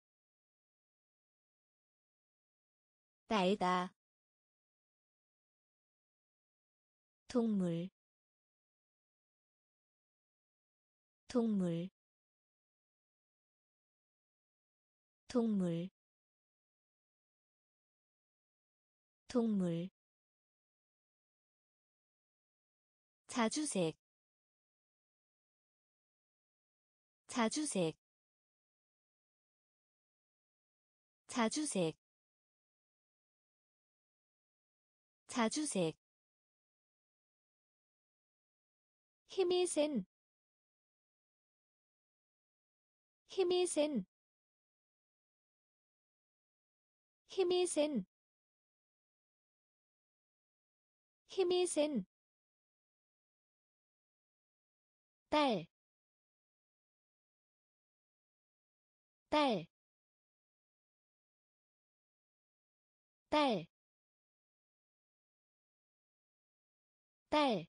달다, 동물, 동물, 동물, 동물, 자주색, 자주색, 자주색, 자주색, 힘이 센, 힘이 센, 힘이 센, 힘이 센, 딸, 딸, 딸, 딸,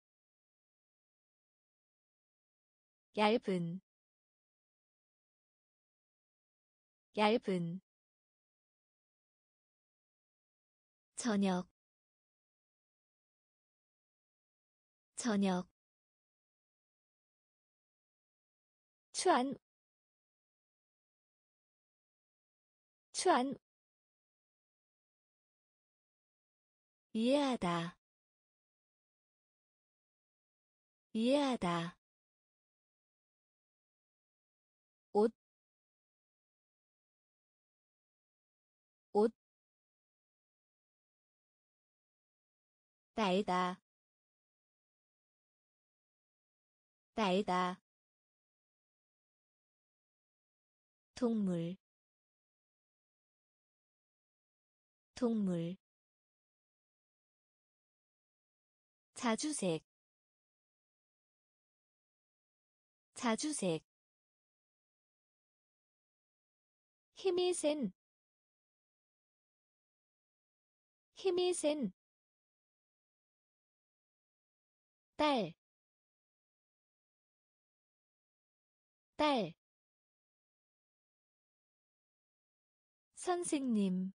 얇은, 얇은, 저녁, 저녁, 추안, 추안, 이해하다, 이해하다, 옷, 옷, 달다, 달다, 동물, 동물, 자주색, 자주색, 힘이 센, 힘이 센, 딸, 딸, 선생님,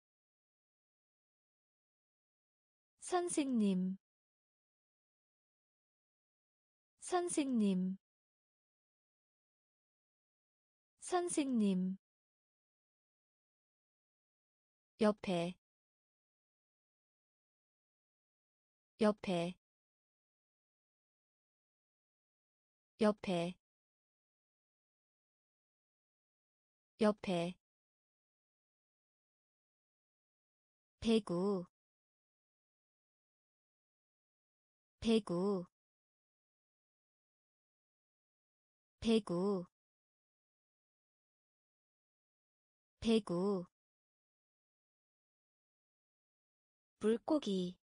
선생님, 선생님, 선생님, 옆에, 옆에, 옆에, 옆에, 배구, 배구, 배구, 배구, 물고기,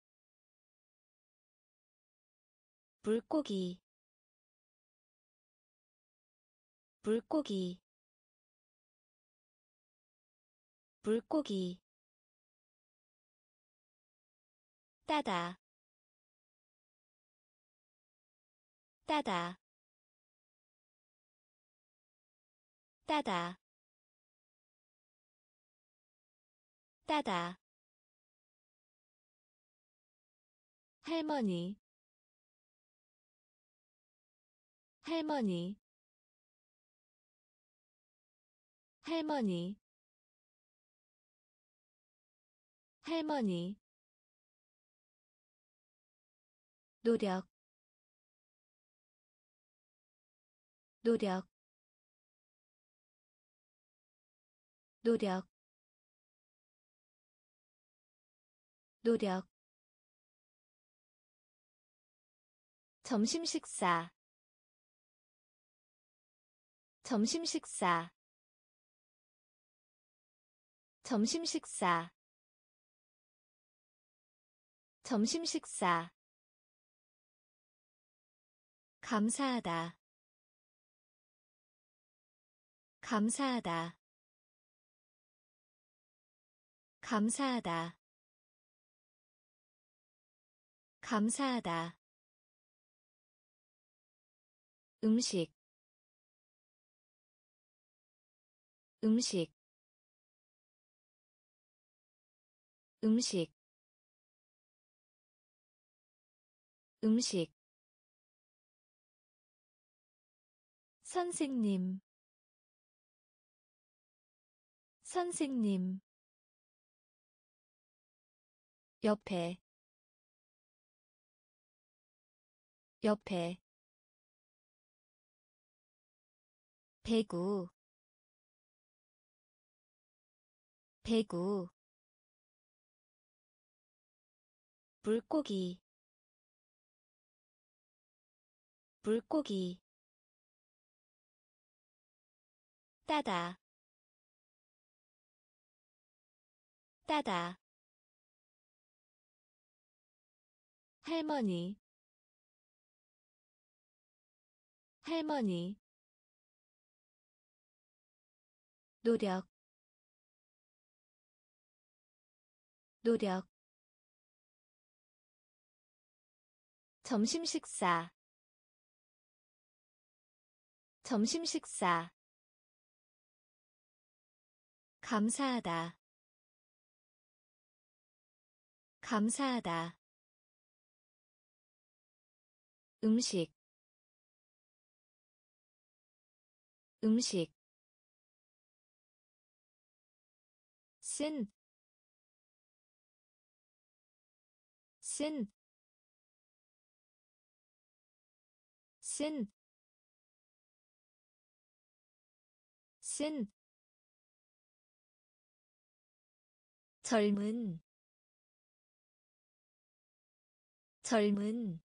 물고기, 물고기, 물고기 따다 따다 따다 따다 할머니 할머니 할머니 할머니 노력 노력 노력 노력 점심 식사 점심 식사 점심 식사 점심 식사 감사하다 감사하다 감사하다 감사하다 음식 음식 음식 음식 선생님 선생님 옆에 옆에 배구 배구 물고기 물고기 따다 따다 할머니 할머니 노력 노력 점심 식사 점심 식사 감사하다 감사하다 음식 음식 쓴, 쓴, 쓴, 쓴, 젊은, 젊은,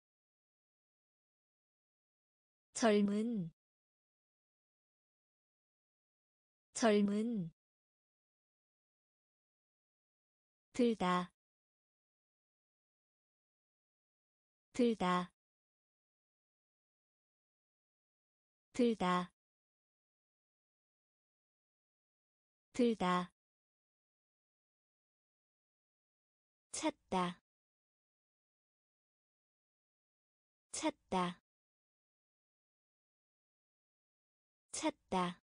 젊은, 젊은, 들다, 들다, 들다, 들다, 찾다, 찾다, 찾다,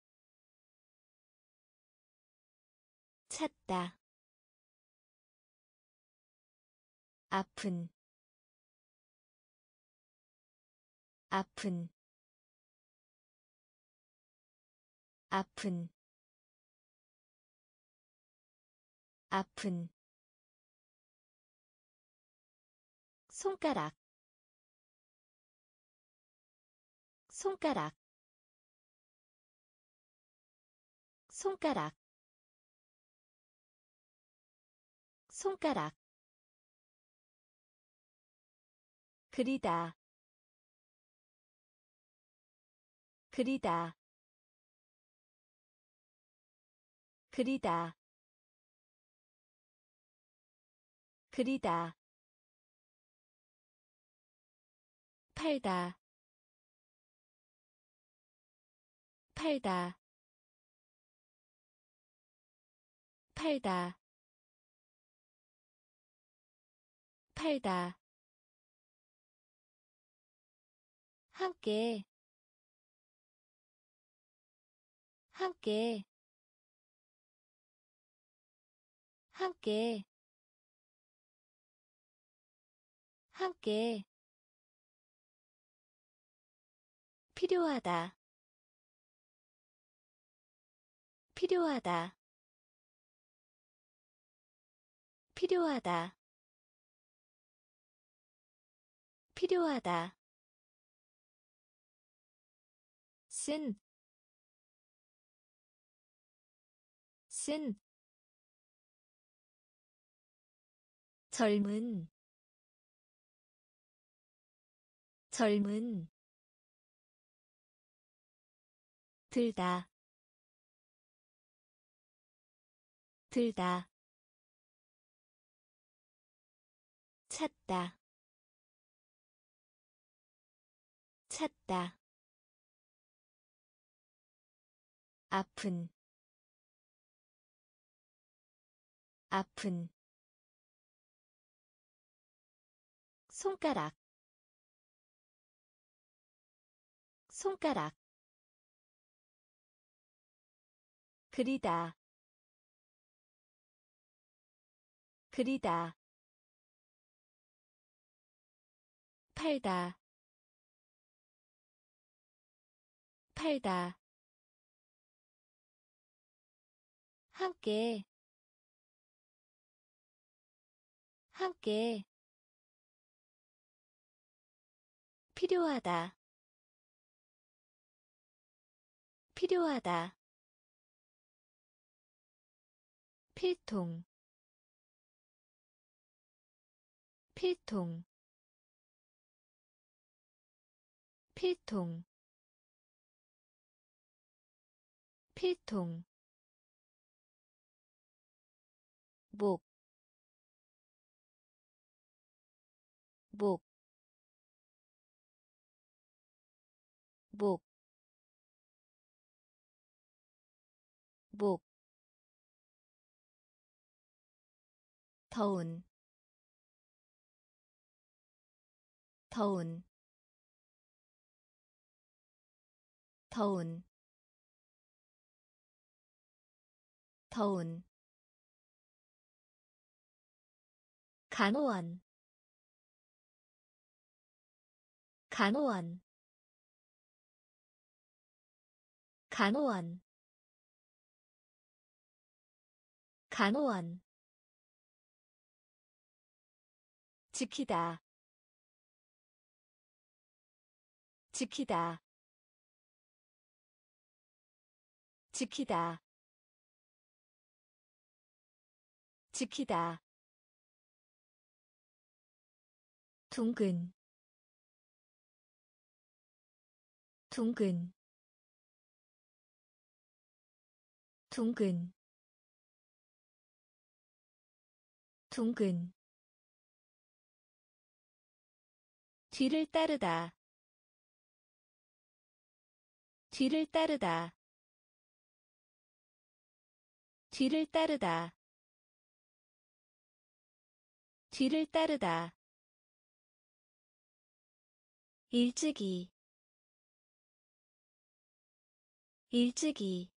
찾다, 아픈, 아픈, 아픈, 아픈, 손가락, 손가락, 손가락, 손가락, 그리다, 그리다, 그리다, 그리다, 팔다, 팔다, 팔다 팔다 함께 함께 함께 함께 필요하다 필요하다 필요하다 필요하다 쓴, 쓴, 젊은, 젊은, 들다, 들다, 찾다, 찾다, 아픈, 아픈, 손가락, 손가락, 그리다, 그리다, 팔다, 팔다, 함께, 함께, 필요하다, 필요하다, 필통, 필통, 필통, 필통, 목, 목, 목, 목, 더운, 더운, 더운, 더운, 간호원, 간호원, 간호원, 간호원, 지키다, 지키다, 지키다, 지키다, 둥근, 둥근, 둥근, 둥근, 뒤를 따르다, 뒤를 따르다, 뒤를 따르다, 뒤를 따르다, 일찍이, 일찍이,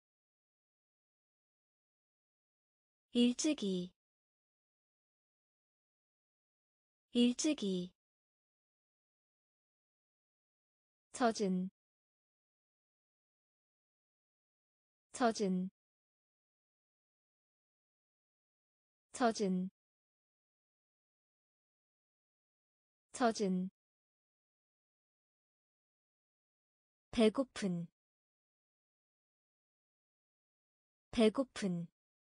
일찍이, 일찍이, 젖은, 젖은, 젖은, 젖은, 배고픈, 배고픈,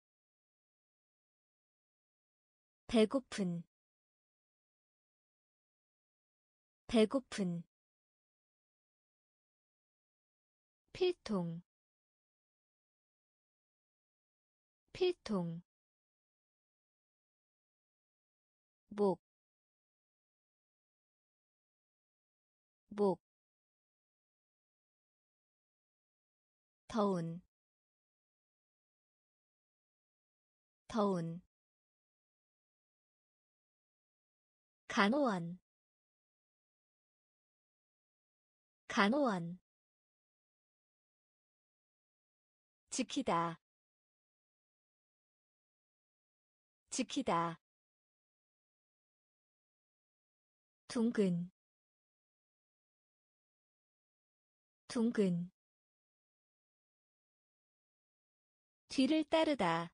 배고픈, 배고픈, 필통, 필통, 목, 목, 더운, 더운 간호원 간호원 지키다 지키다 둥근 둥근 뒤를 따르다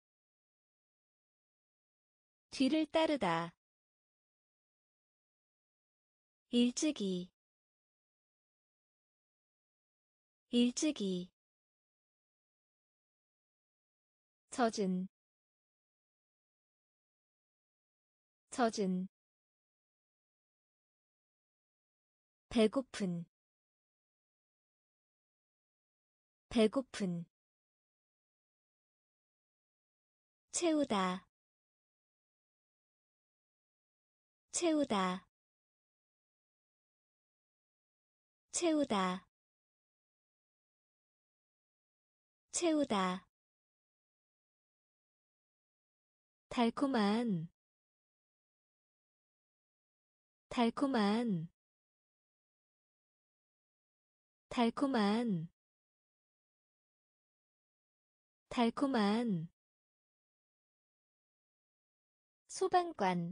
뒤를 따르다 일찍이 일찍이 젖은 젖은 배고픈 배고픈 채우다 채우다 채우다 채우다 달콤한 달콤한 달콤한 달콤한 소방관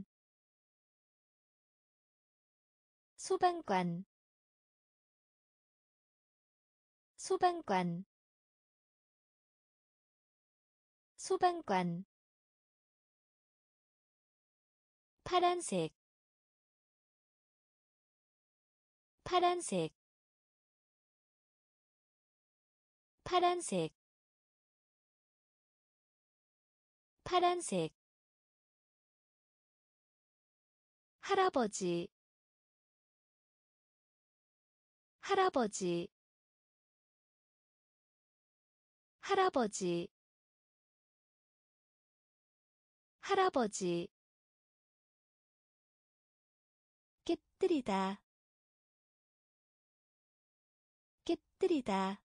소방관 소방관 소방관 파란색 파란색 파란색 파란색 할아버지 할아버지 할아버지 할아버지 깨뜨리다 깨뜨리다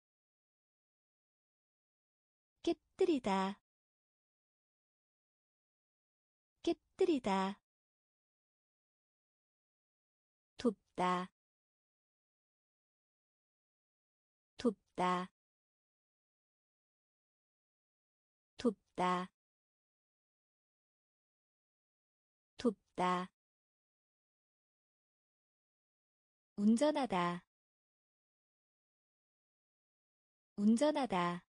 깨뜨리다 깨뜨리다 돕다 돕다 돕다 돕다 운전하다 운전하다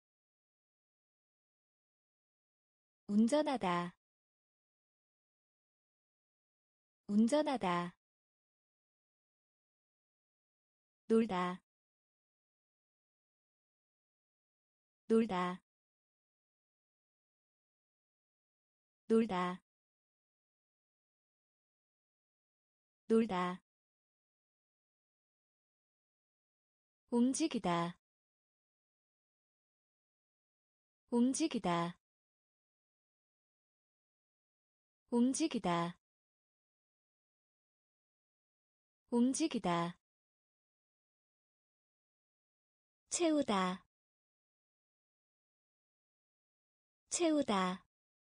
운전하다 운전하다 놀다 놀다 놀다 놀다 움직이다 움직이다 움직이다 움직이다 채우다 채우다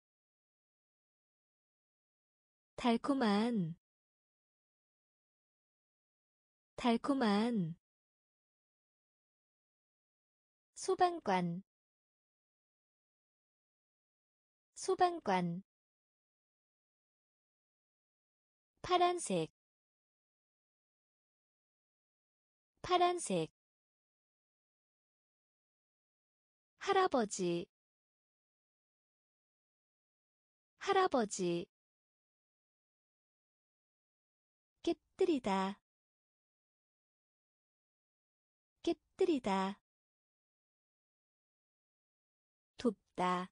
달콤한 달콤한 소방관 소방관 파란색 파란색 할아버지 할아버지 깨뜨리다 깨뜨리다 돕다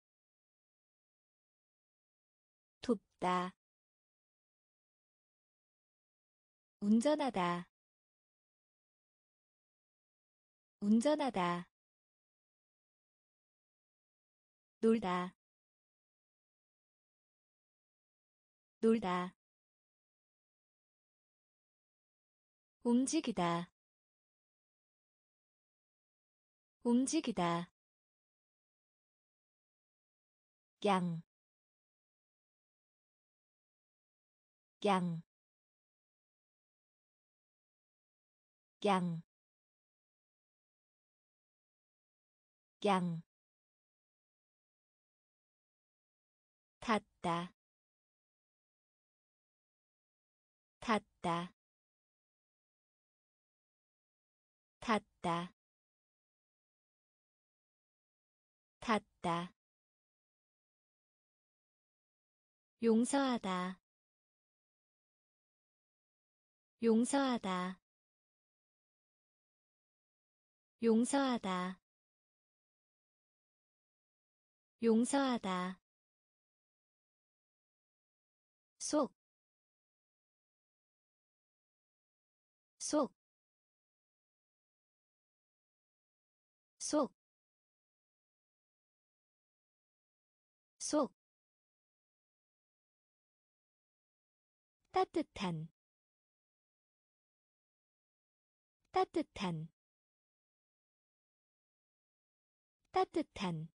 돕다 운전하다 운전하다 놀다 놀다 움직이다 움직이다 양, 양, 양, 양, 탔다, 탔다, 탔다, 탔다. 용서하다, 용서하다, 용서하다, 용서하다. 속, 속, 속, 속. 따뜻한, 따뜻한, 따뜻한,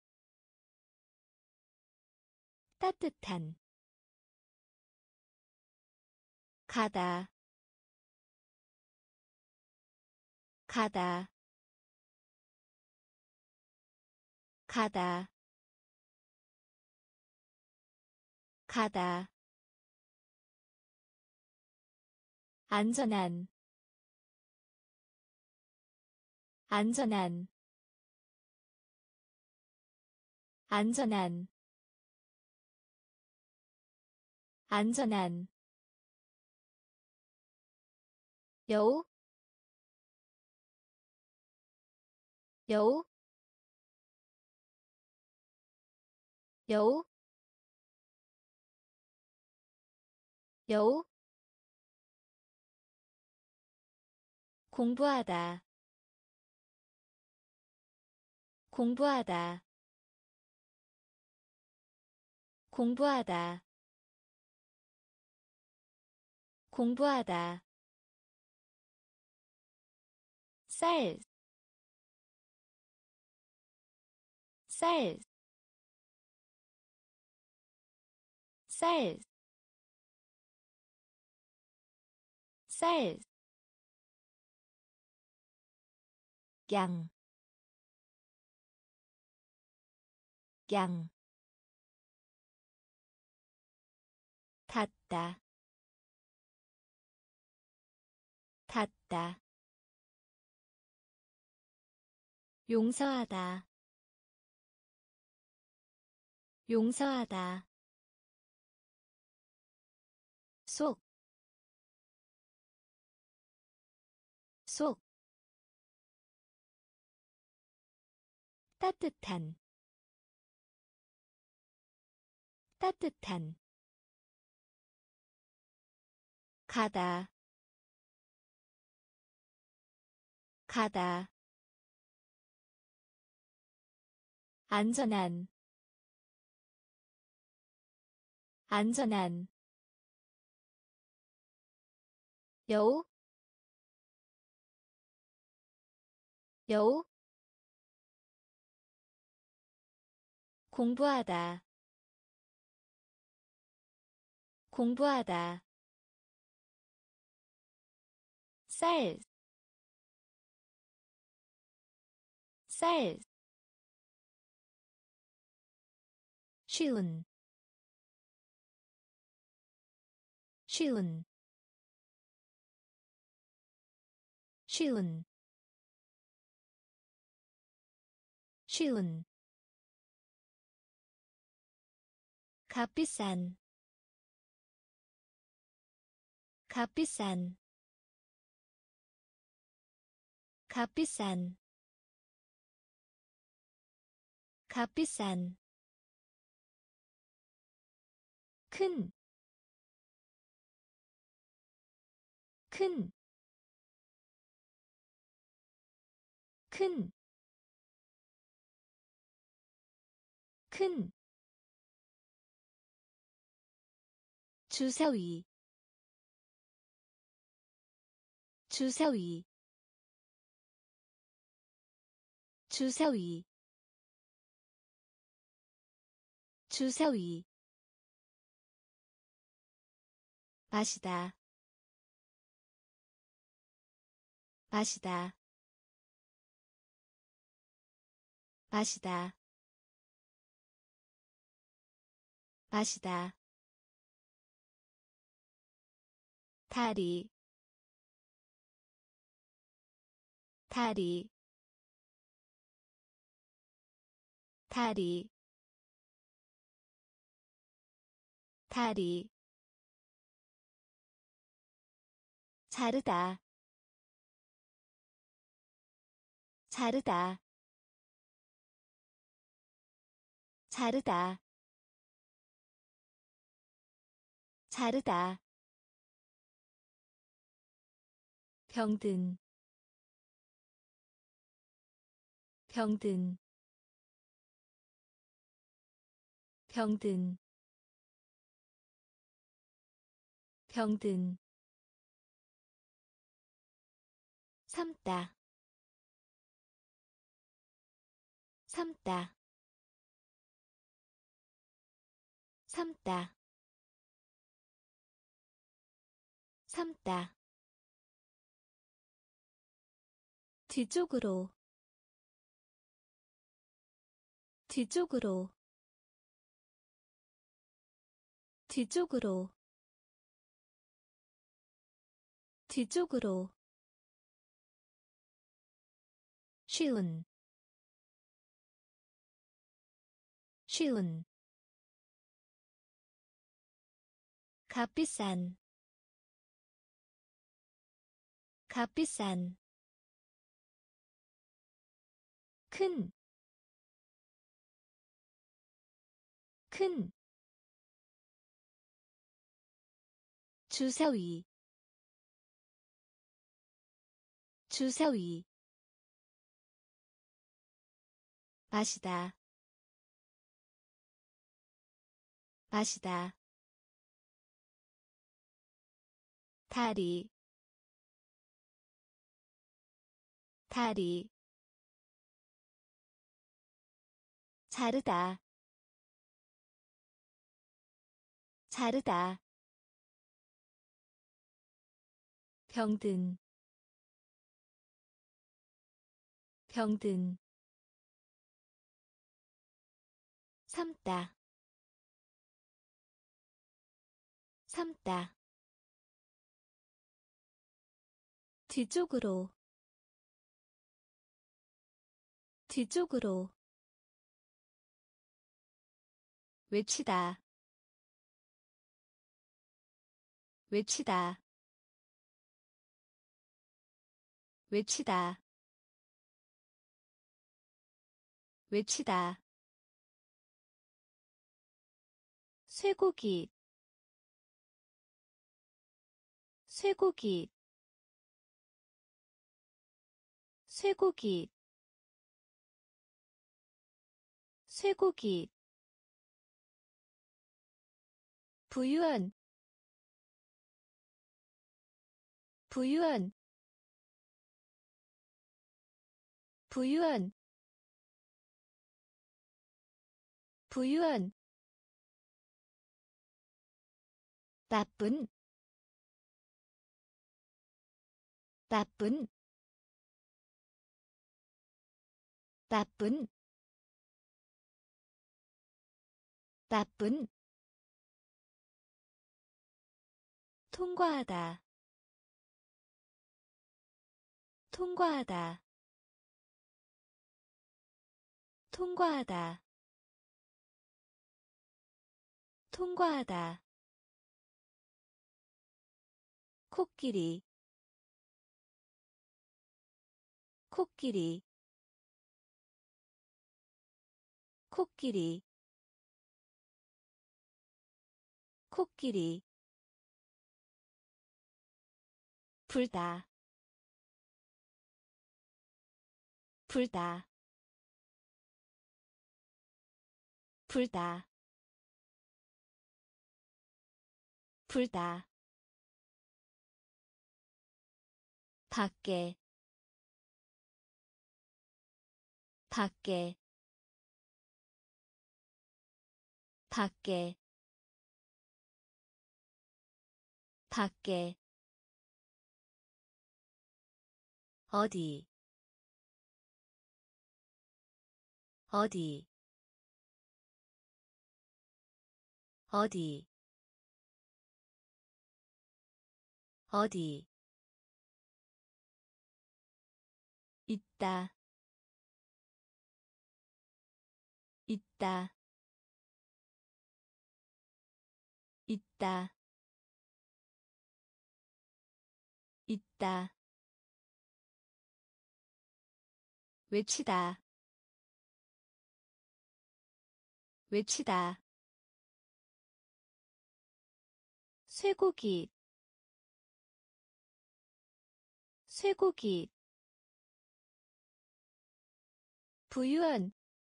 따뜻한. 가다, 가다, 가다, 가다. 안전한, 안전한, 안전한, 안전한. 여우, 여우, 여우, 여우. 공부하다, 공부하다, 공부하다, 공부하다. 쌀, 쌀, 쌀, 쌀. 양, 양. 탔다, 탔다. 용서하다, 용서하다. 속, 속. 따뜻한, 따뜻한. 가다, 가다. 안전한, 안전한. 여우, 여우. 공부하다, 공부하다. 쌀, 쌀. 쉬운, 쉬운, 쉬운, 쉬운. 값비싼, 값비싼, 값비싼, 값비싼. 큰, 큰, 큰, 큰. 주사위, 주사위, 주사위. 주사위 마시다 마시다 마시다 마시다 다리 다리 다리 다리 자르다 자르다 자르다 자르다 병든 병든 병든 병든 삶다 삶다 삶다 삶다 뒤쪽으로 뒤쪽으로 뒤쪽으로 뒤쪽으로 쉬운 쉬운 값비싼 값비싼 큰, 큰 주사위 주사위 마시다 마시다 다리 다리 자르다 자르다 병든 병든 삶다 삶다 뒤쪽으로 뒤쪽으로 외치다 외치다 외치다 외치다 쇠고기 쇠고기 쇠고기 쇠고기 부유한 부유한 부유한 부유한 나쁜 나쁜 나쁜 나쁜 통과하다 통과하다 통과하다 통과하다 코끼리 코끼리 코끼리 코끼리 불다 불다 불다 불다 밖에 밖에 밖에 밖에 어디 어디 어디 어디 있다 있다 있다 있다 외치다 외치다 쇠고기 쇠고기 부유한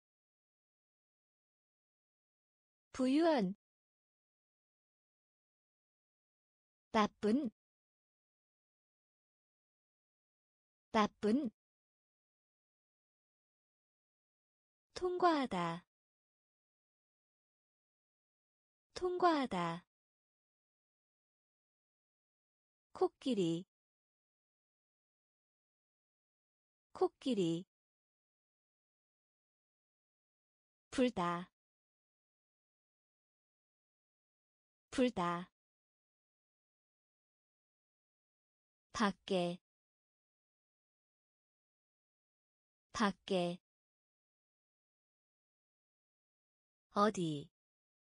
부유한 나쁜 나쁜 통과하다 통과하다 코끼리 코끼리 불다 불다 밖에 밖에 어디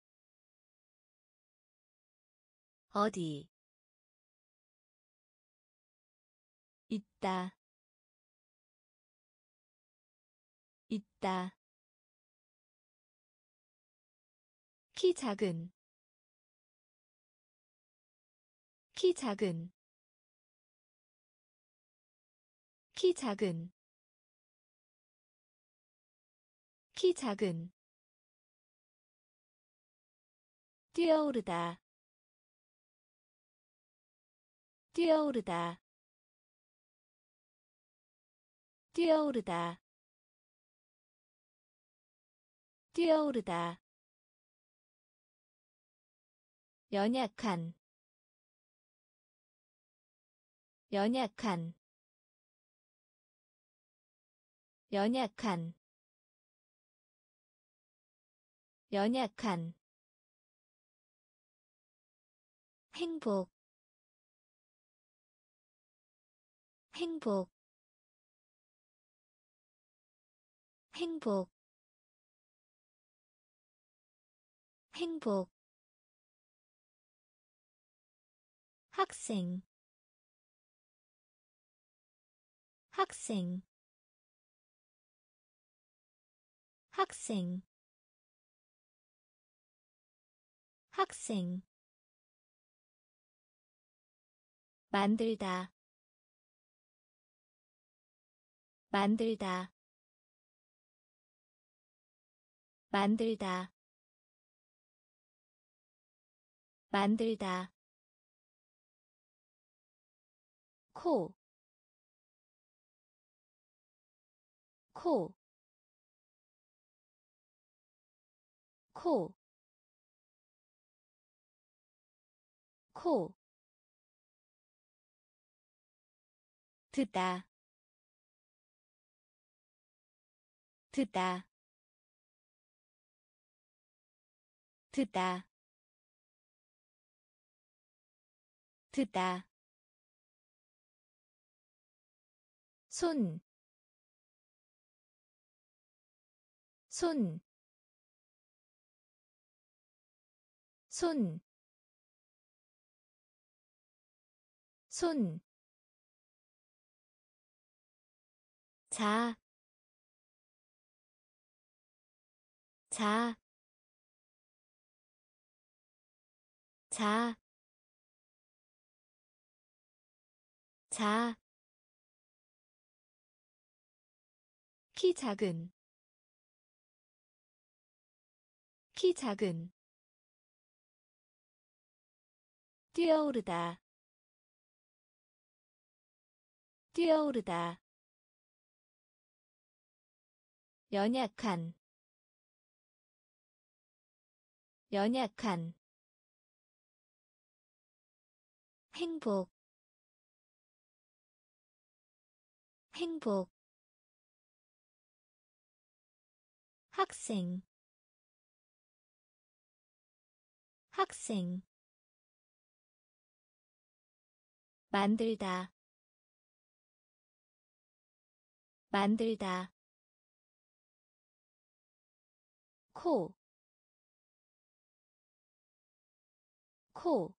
어디 있다 있다 키 작은 키 작은 키 작은 키 작은 뛰어오르다 뛰어오르다 뛰어오르다 뛰어오르다 연약한 연약한 연약한 연약한 행복 행복 행복 행복 학생 학생 학생 학생 만들다 만들다 만들다 만들다 코, 코, 코, 코, 듣다, 듣다, 듣다, 듣다, 손, 손, 손, 손, 자, 자, 자, 자, 키 작은, 키 작은, 뛰어오르다, 뛰어오르다, 연약한, 연약한 행복 행복 학생 학생 만들다 만들다 코, 코,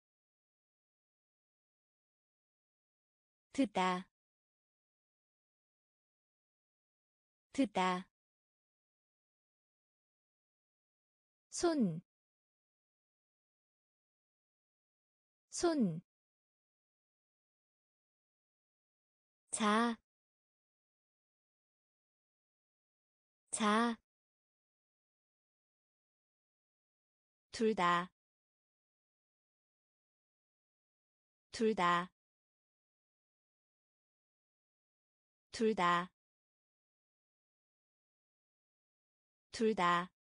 듣다, 듣다, 손, 손, 자, 자, 둘 다, 둘 다, 둘 다, 둘 다,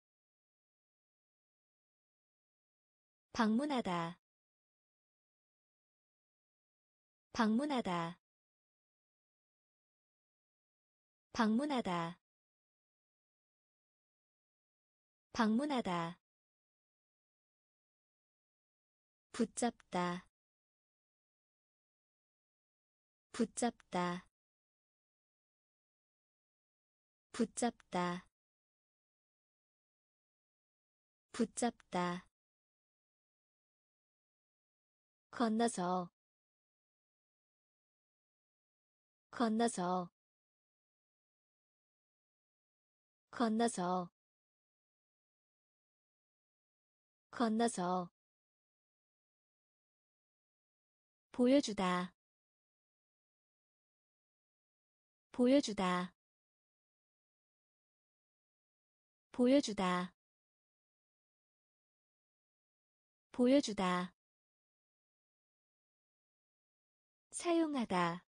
방문하다, 방문하다, 방문하다, 방문하다, 붙잡다, 붙잡다, 붙잡다, 붙잡다, 건너서, 건너서, 건너서, 건너서, 보여주다, 보여주다, 보여주다, 보여주다, 사용하다,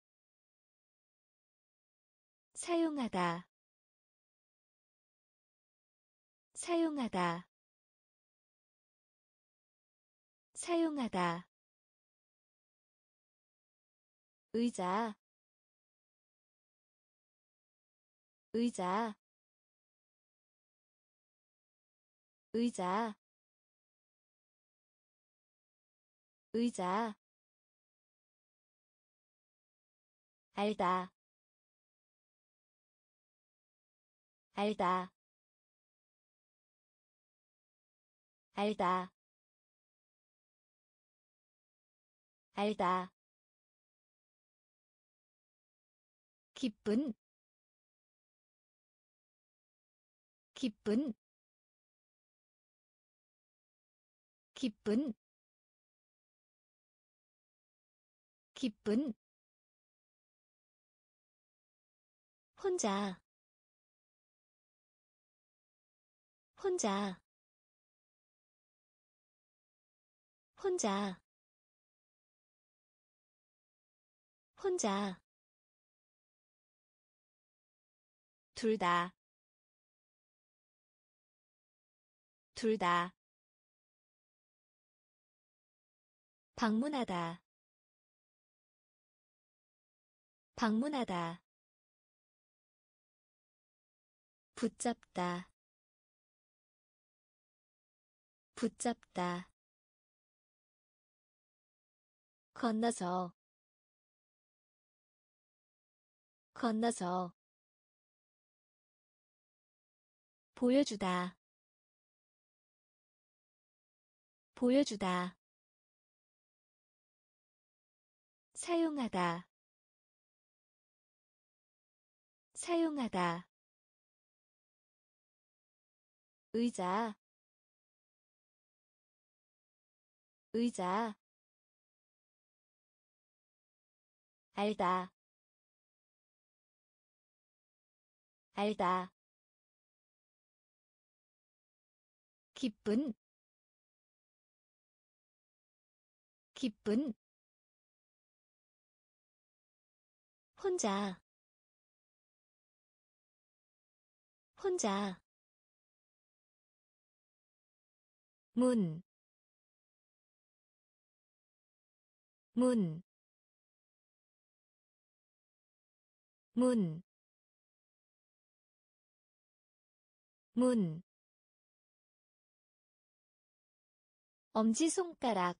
사용하다, 사용하다, 사용하다, 의자, 의자, 의자, 의자, 알다, 알다, 알다, 알다, 기쁜, 기쁜, 기쁜, 기쁜, 혼자, 혼자, 혼자, 혼자, 둘 다, 둘 다, 방문하다, 방문하다, 붙잡다, 붙잡다, 건너서, 건너서, 보여주다, 보여주다, 사용하다, 사용하다, 의자, 의자, 알다, 알다, 기쁜, 기쁜, 혼자, 혼자, 문, 문, 문, 문, 엄지손가락,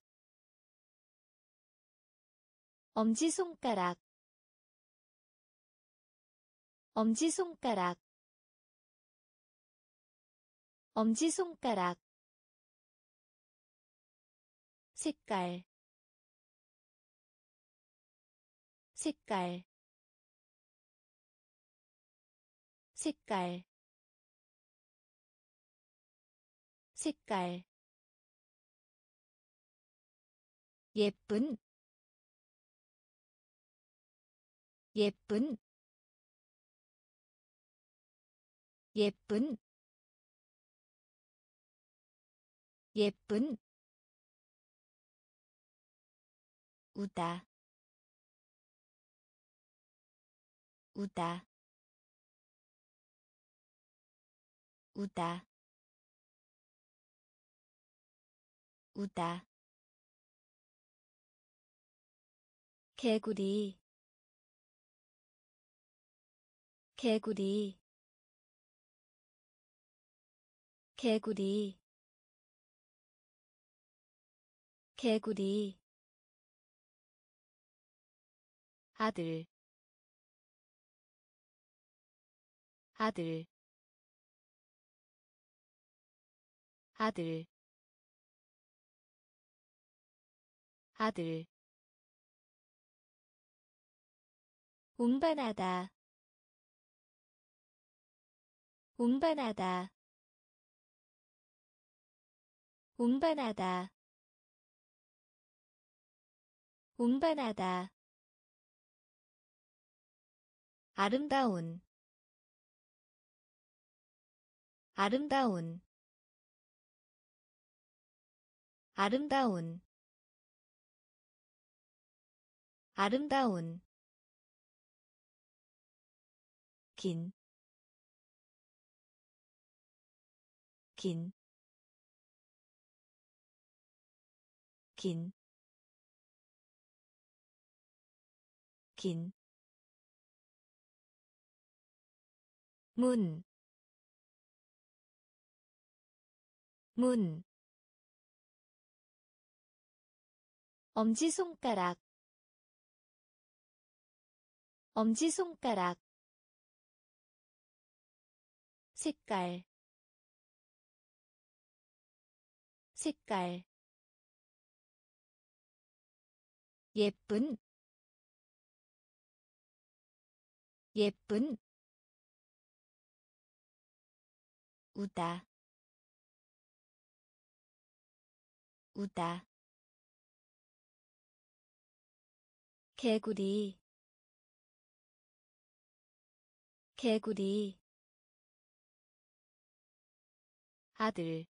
엄지손가락, 엄지손가락, 엄지손가락, 색깔, 색깔, 색깔, 색깔, 예쁜, 예쁜, 예쁜, 예쁜, 우다, 우다, 우다, 우다, 개구리, 개구리, 개구리, 개구리, 아들, 아들, 아들, 아들, 운반하다, 운반하다, 운반하다, 운반하다, 아름다운, 아름다운, 아름다운, 아름다운, 긴, 긴, 긴, 긴, 문, 문, 엄지손가락, 엄지손가락, 색깔, 색깔, 예쁜, 예쁜, 우다, 우다, 개구리, 개구리, 아들,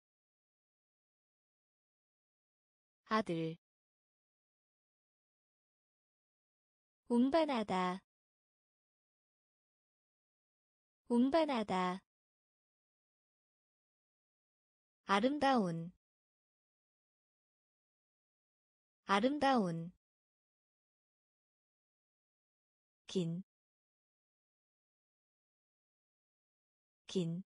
아들, 운반하다, 운반하다, 아름다운, 아름다운, 긴, 긴,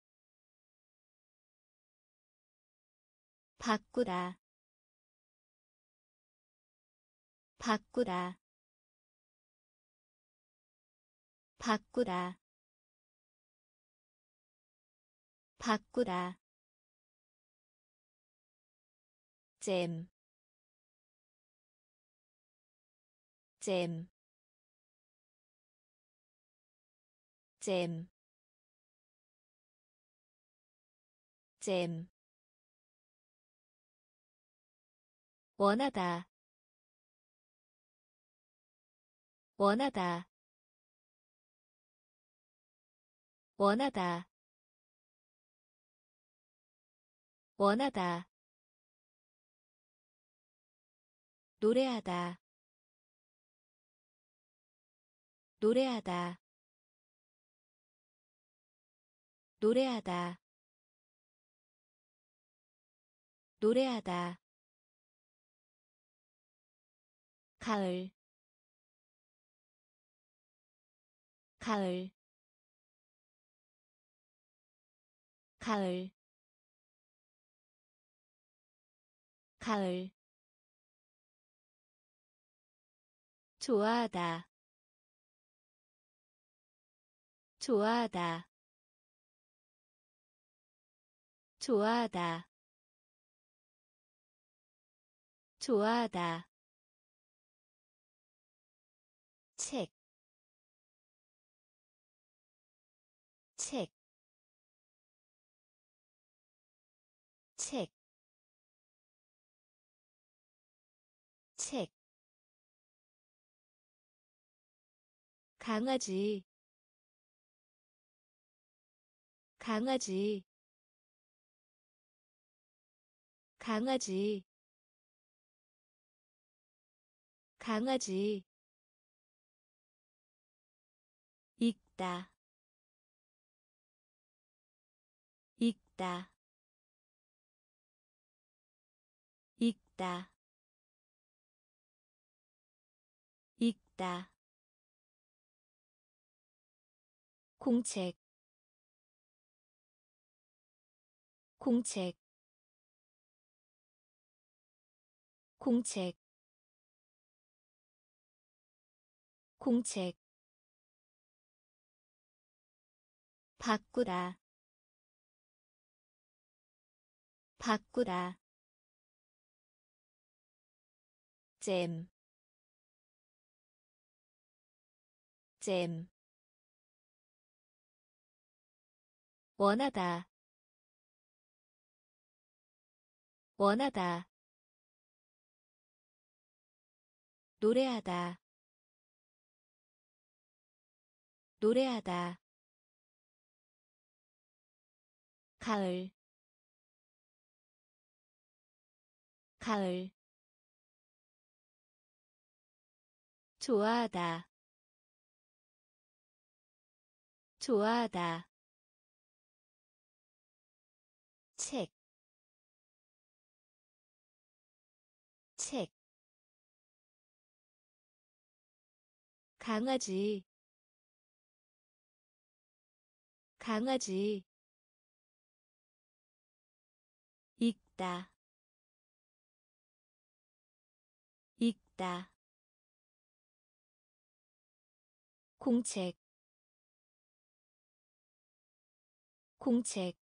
바꾸다, 바꾸다, 바꾸다, 바꾸다, 잼, 잼, 잼, 잼, 원하다, 원하다, 원하다, 원하다, 노래하다, 노래하다, 노래하다, 노래하다 가을 가을 가을 가을 좋아하다 좋아하다 좋아하다 좋아하다 책, 책, 책, 책, 강아지, 강아지, 강아지, 강아지, 읽다, 읽다, 읽다, 읽다, 공책, 공책, 공책, 공책, 바꾸다, 바꾸다, 잼, 잼, 원하다, 원하다, 노래하다, 노래하다, 가을, 가을, 좋아하다, 좋아하다, 책, 책, 강아지, 강아지, 읽다, 읽다, 공책, 공책,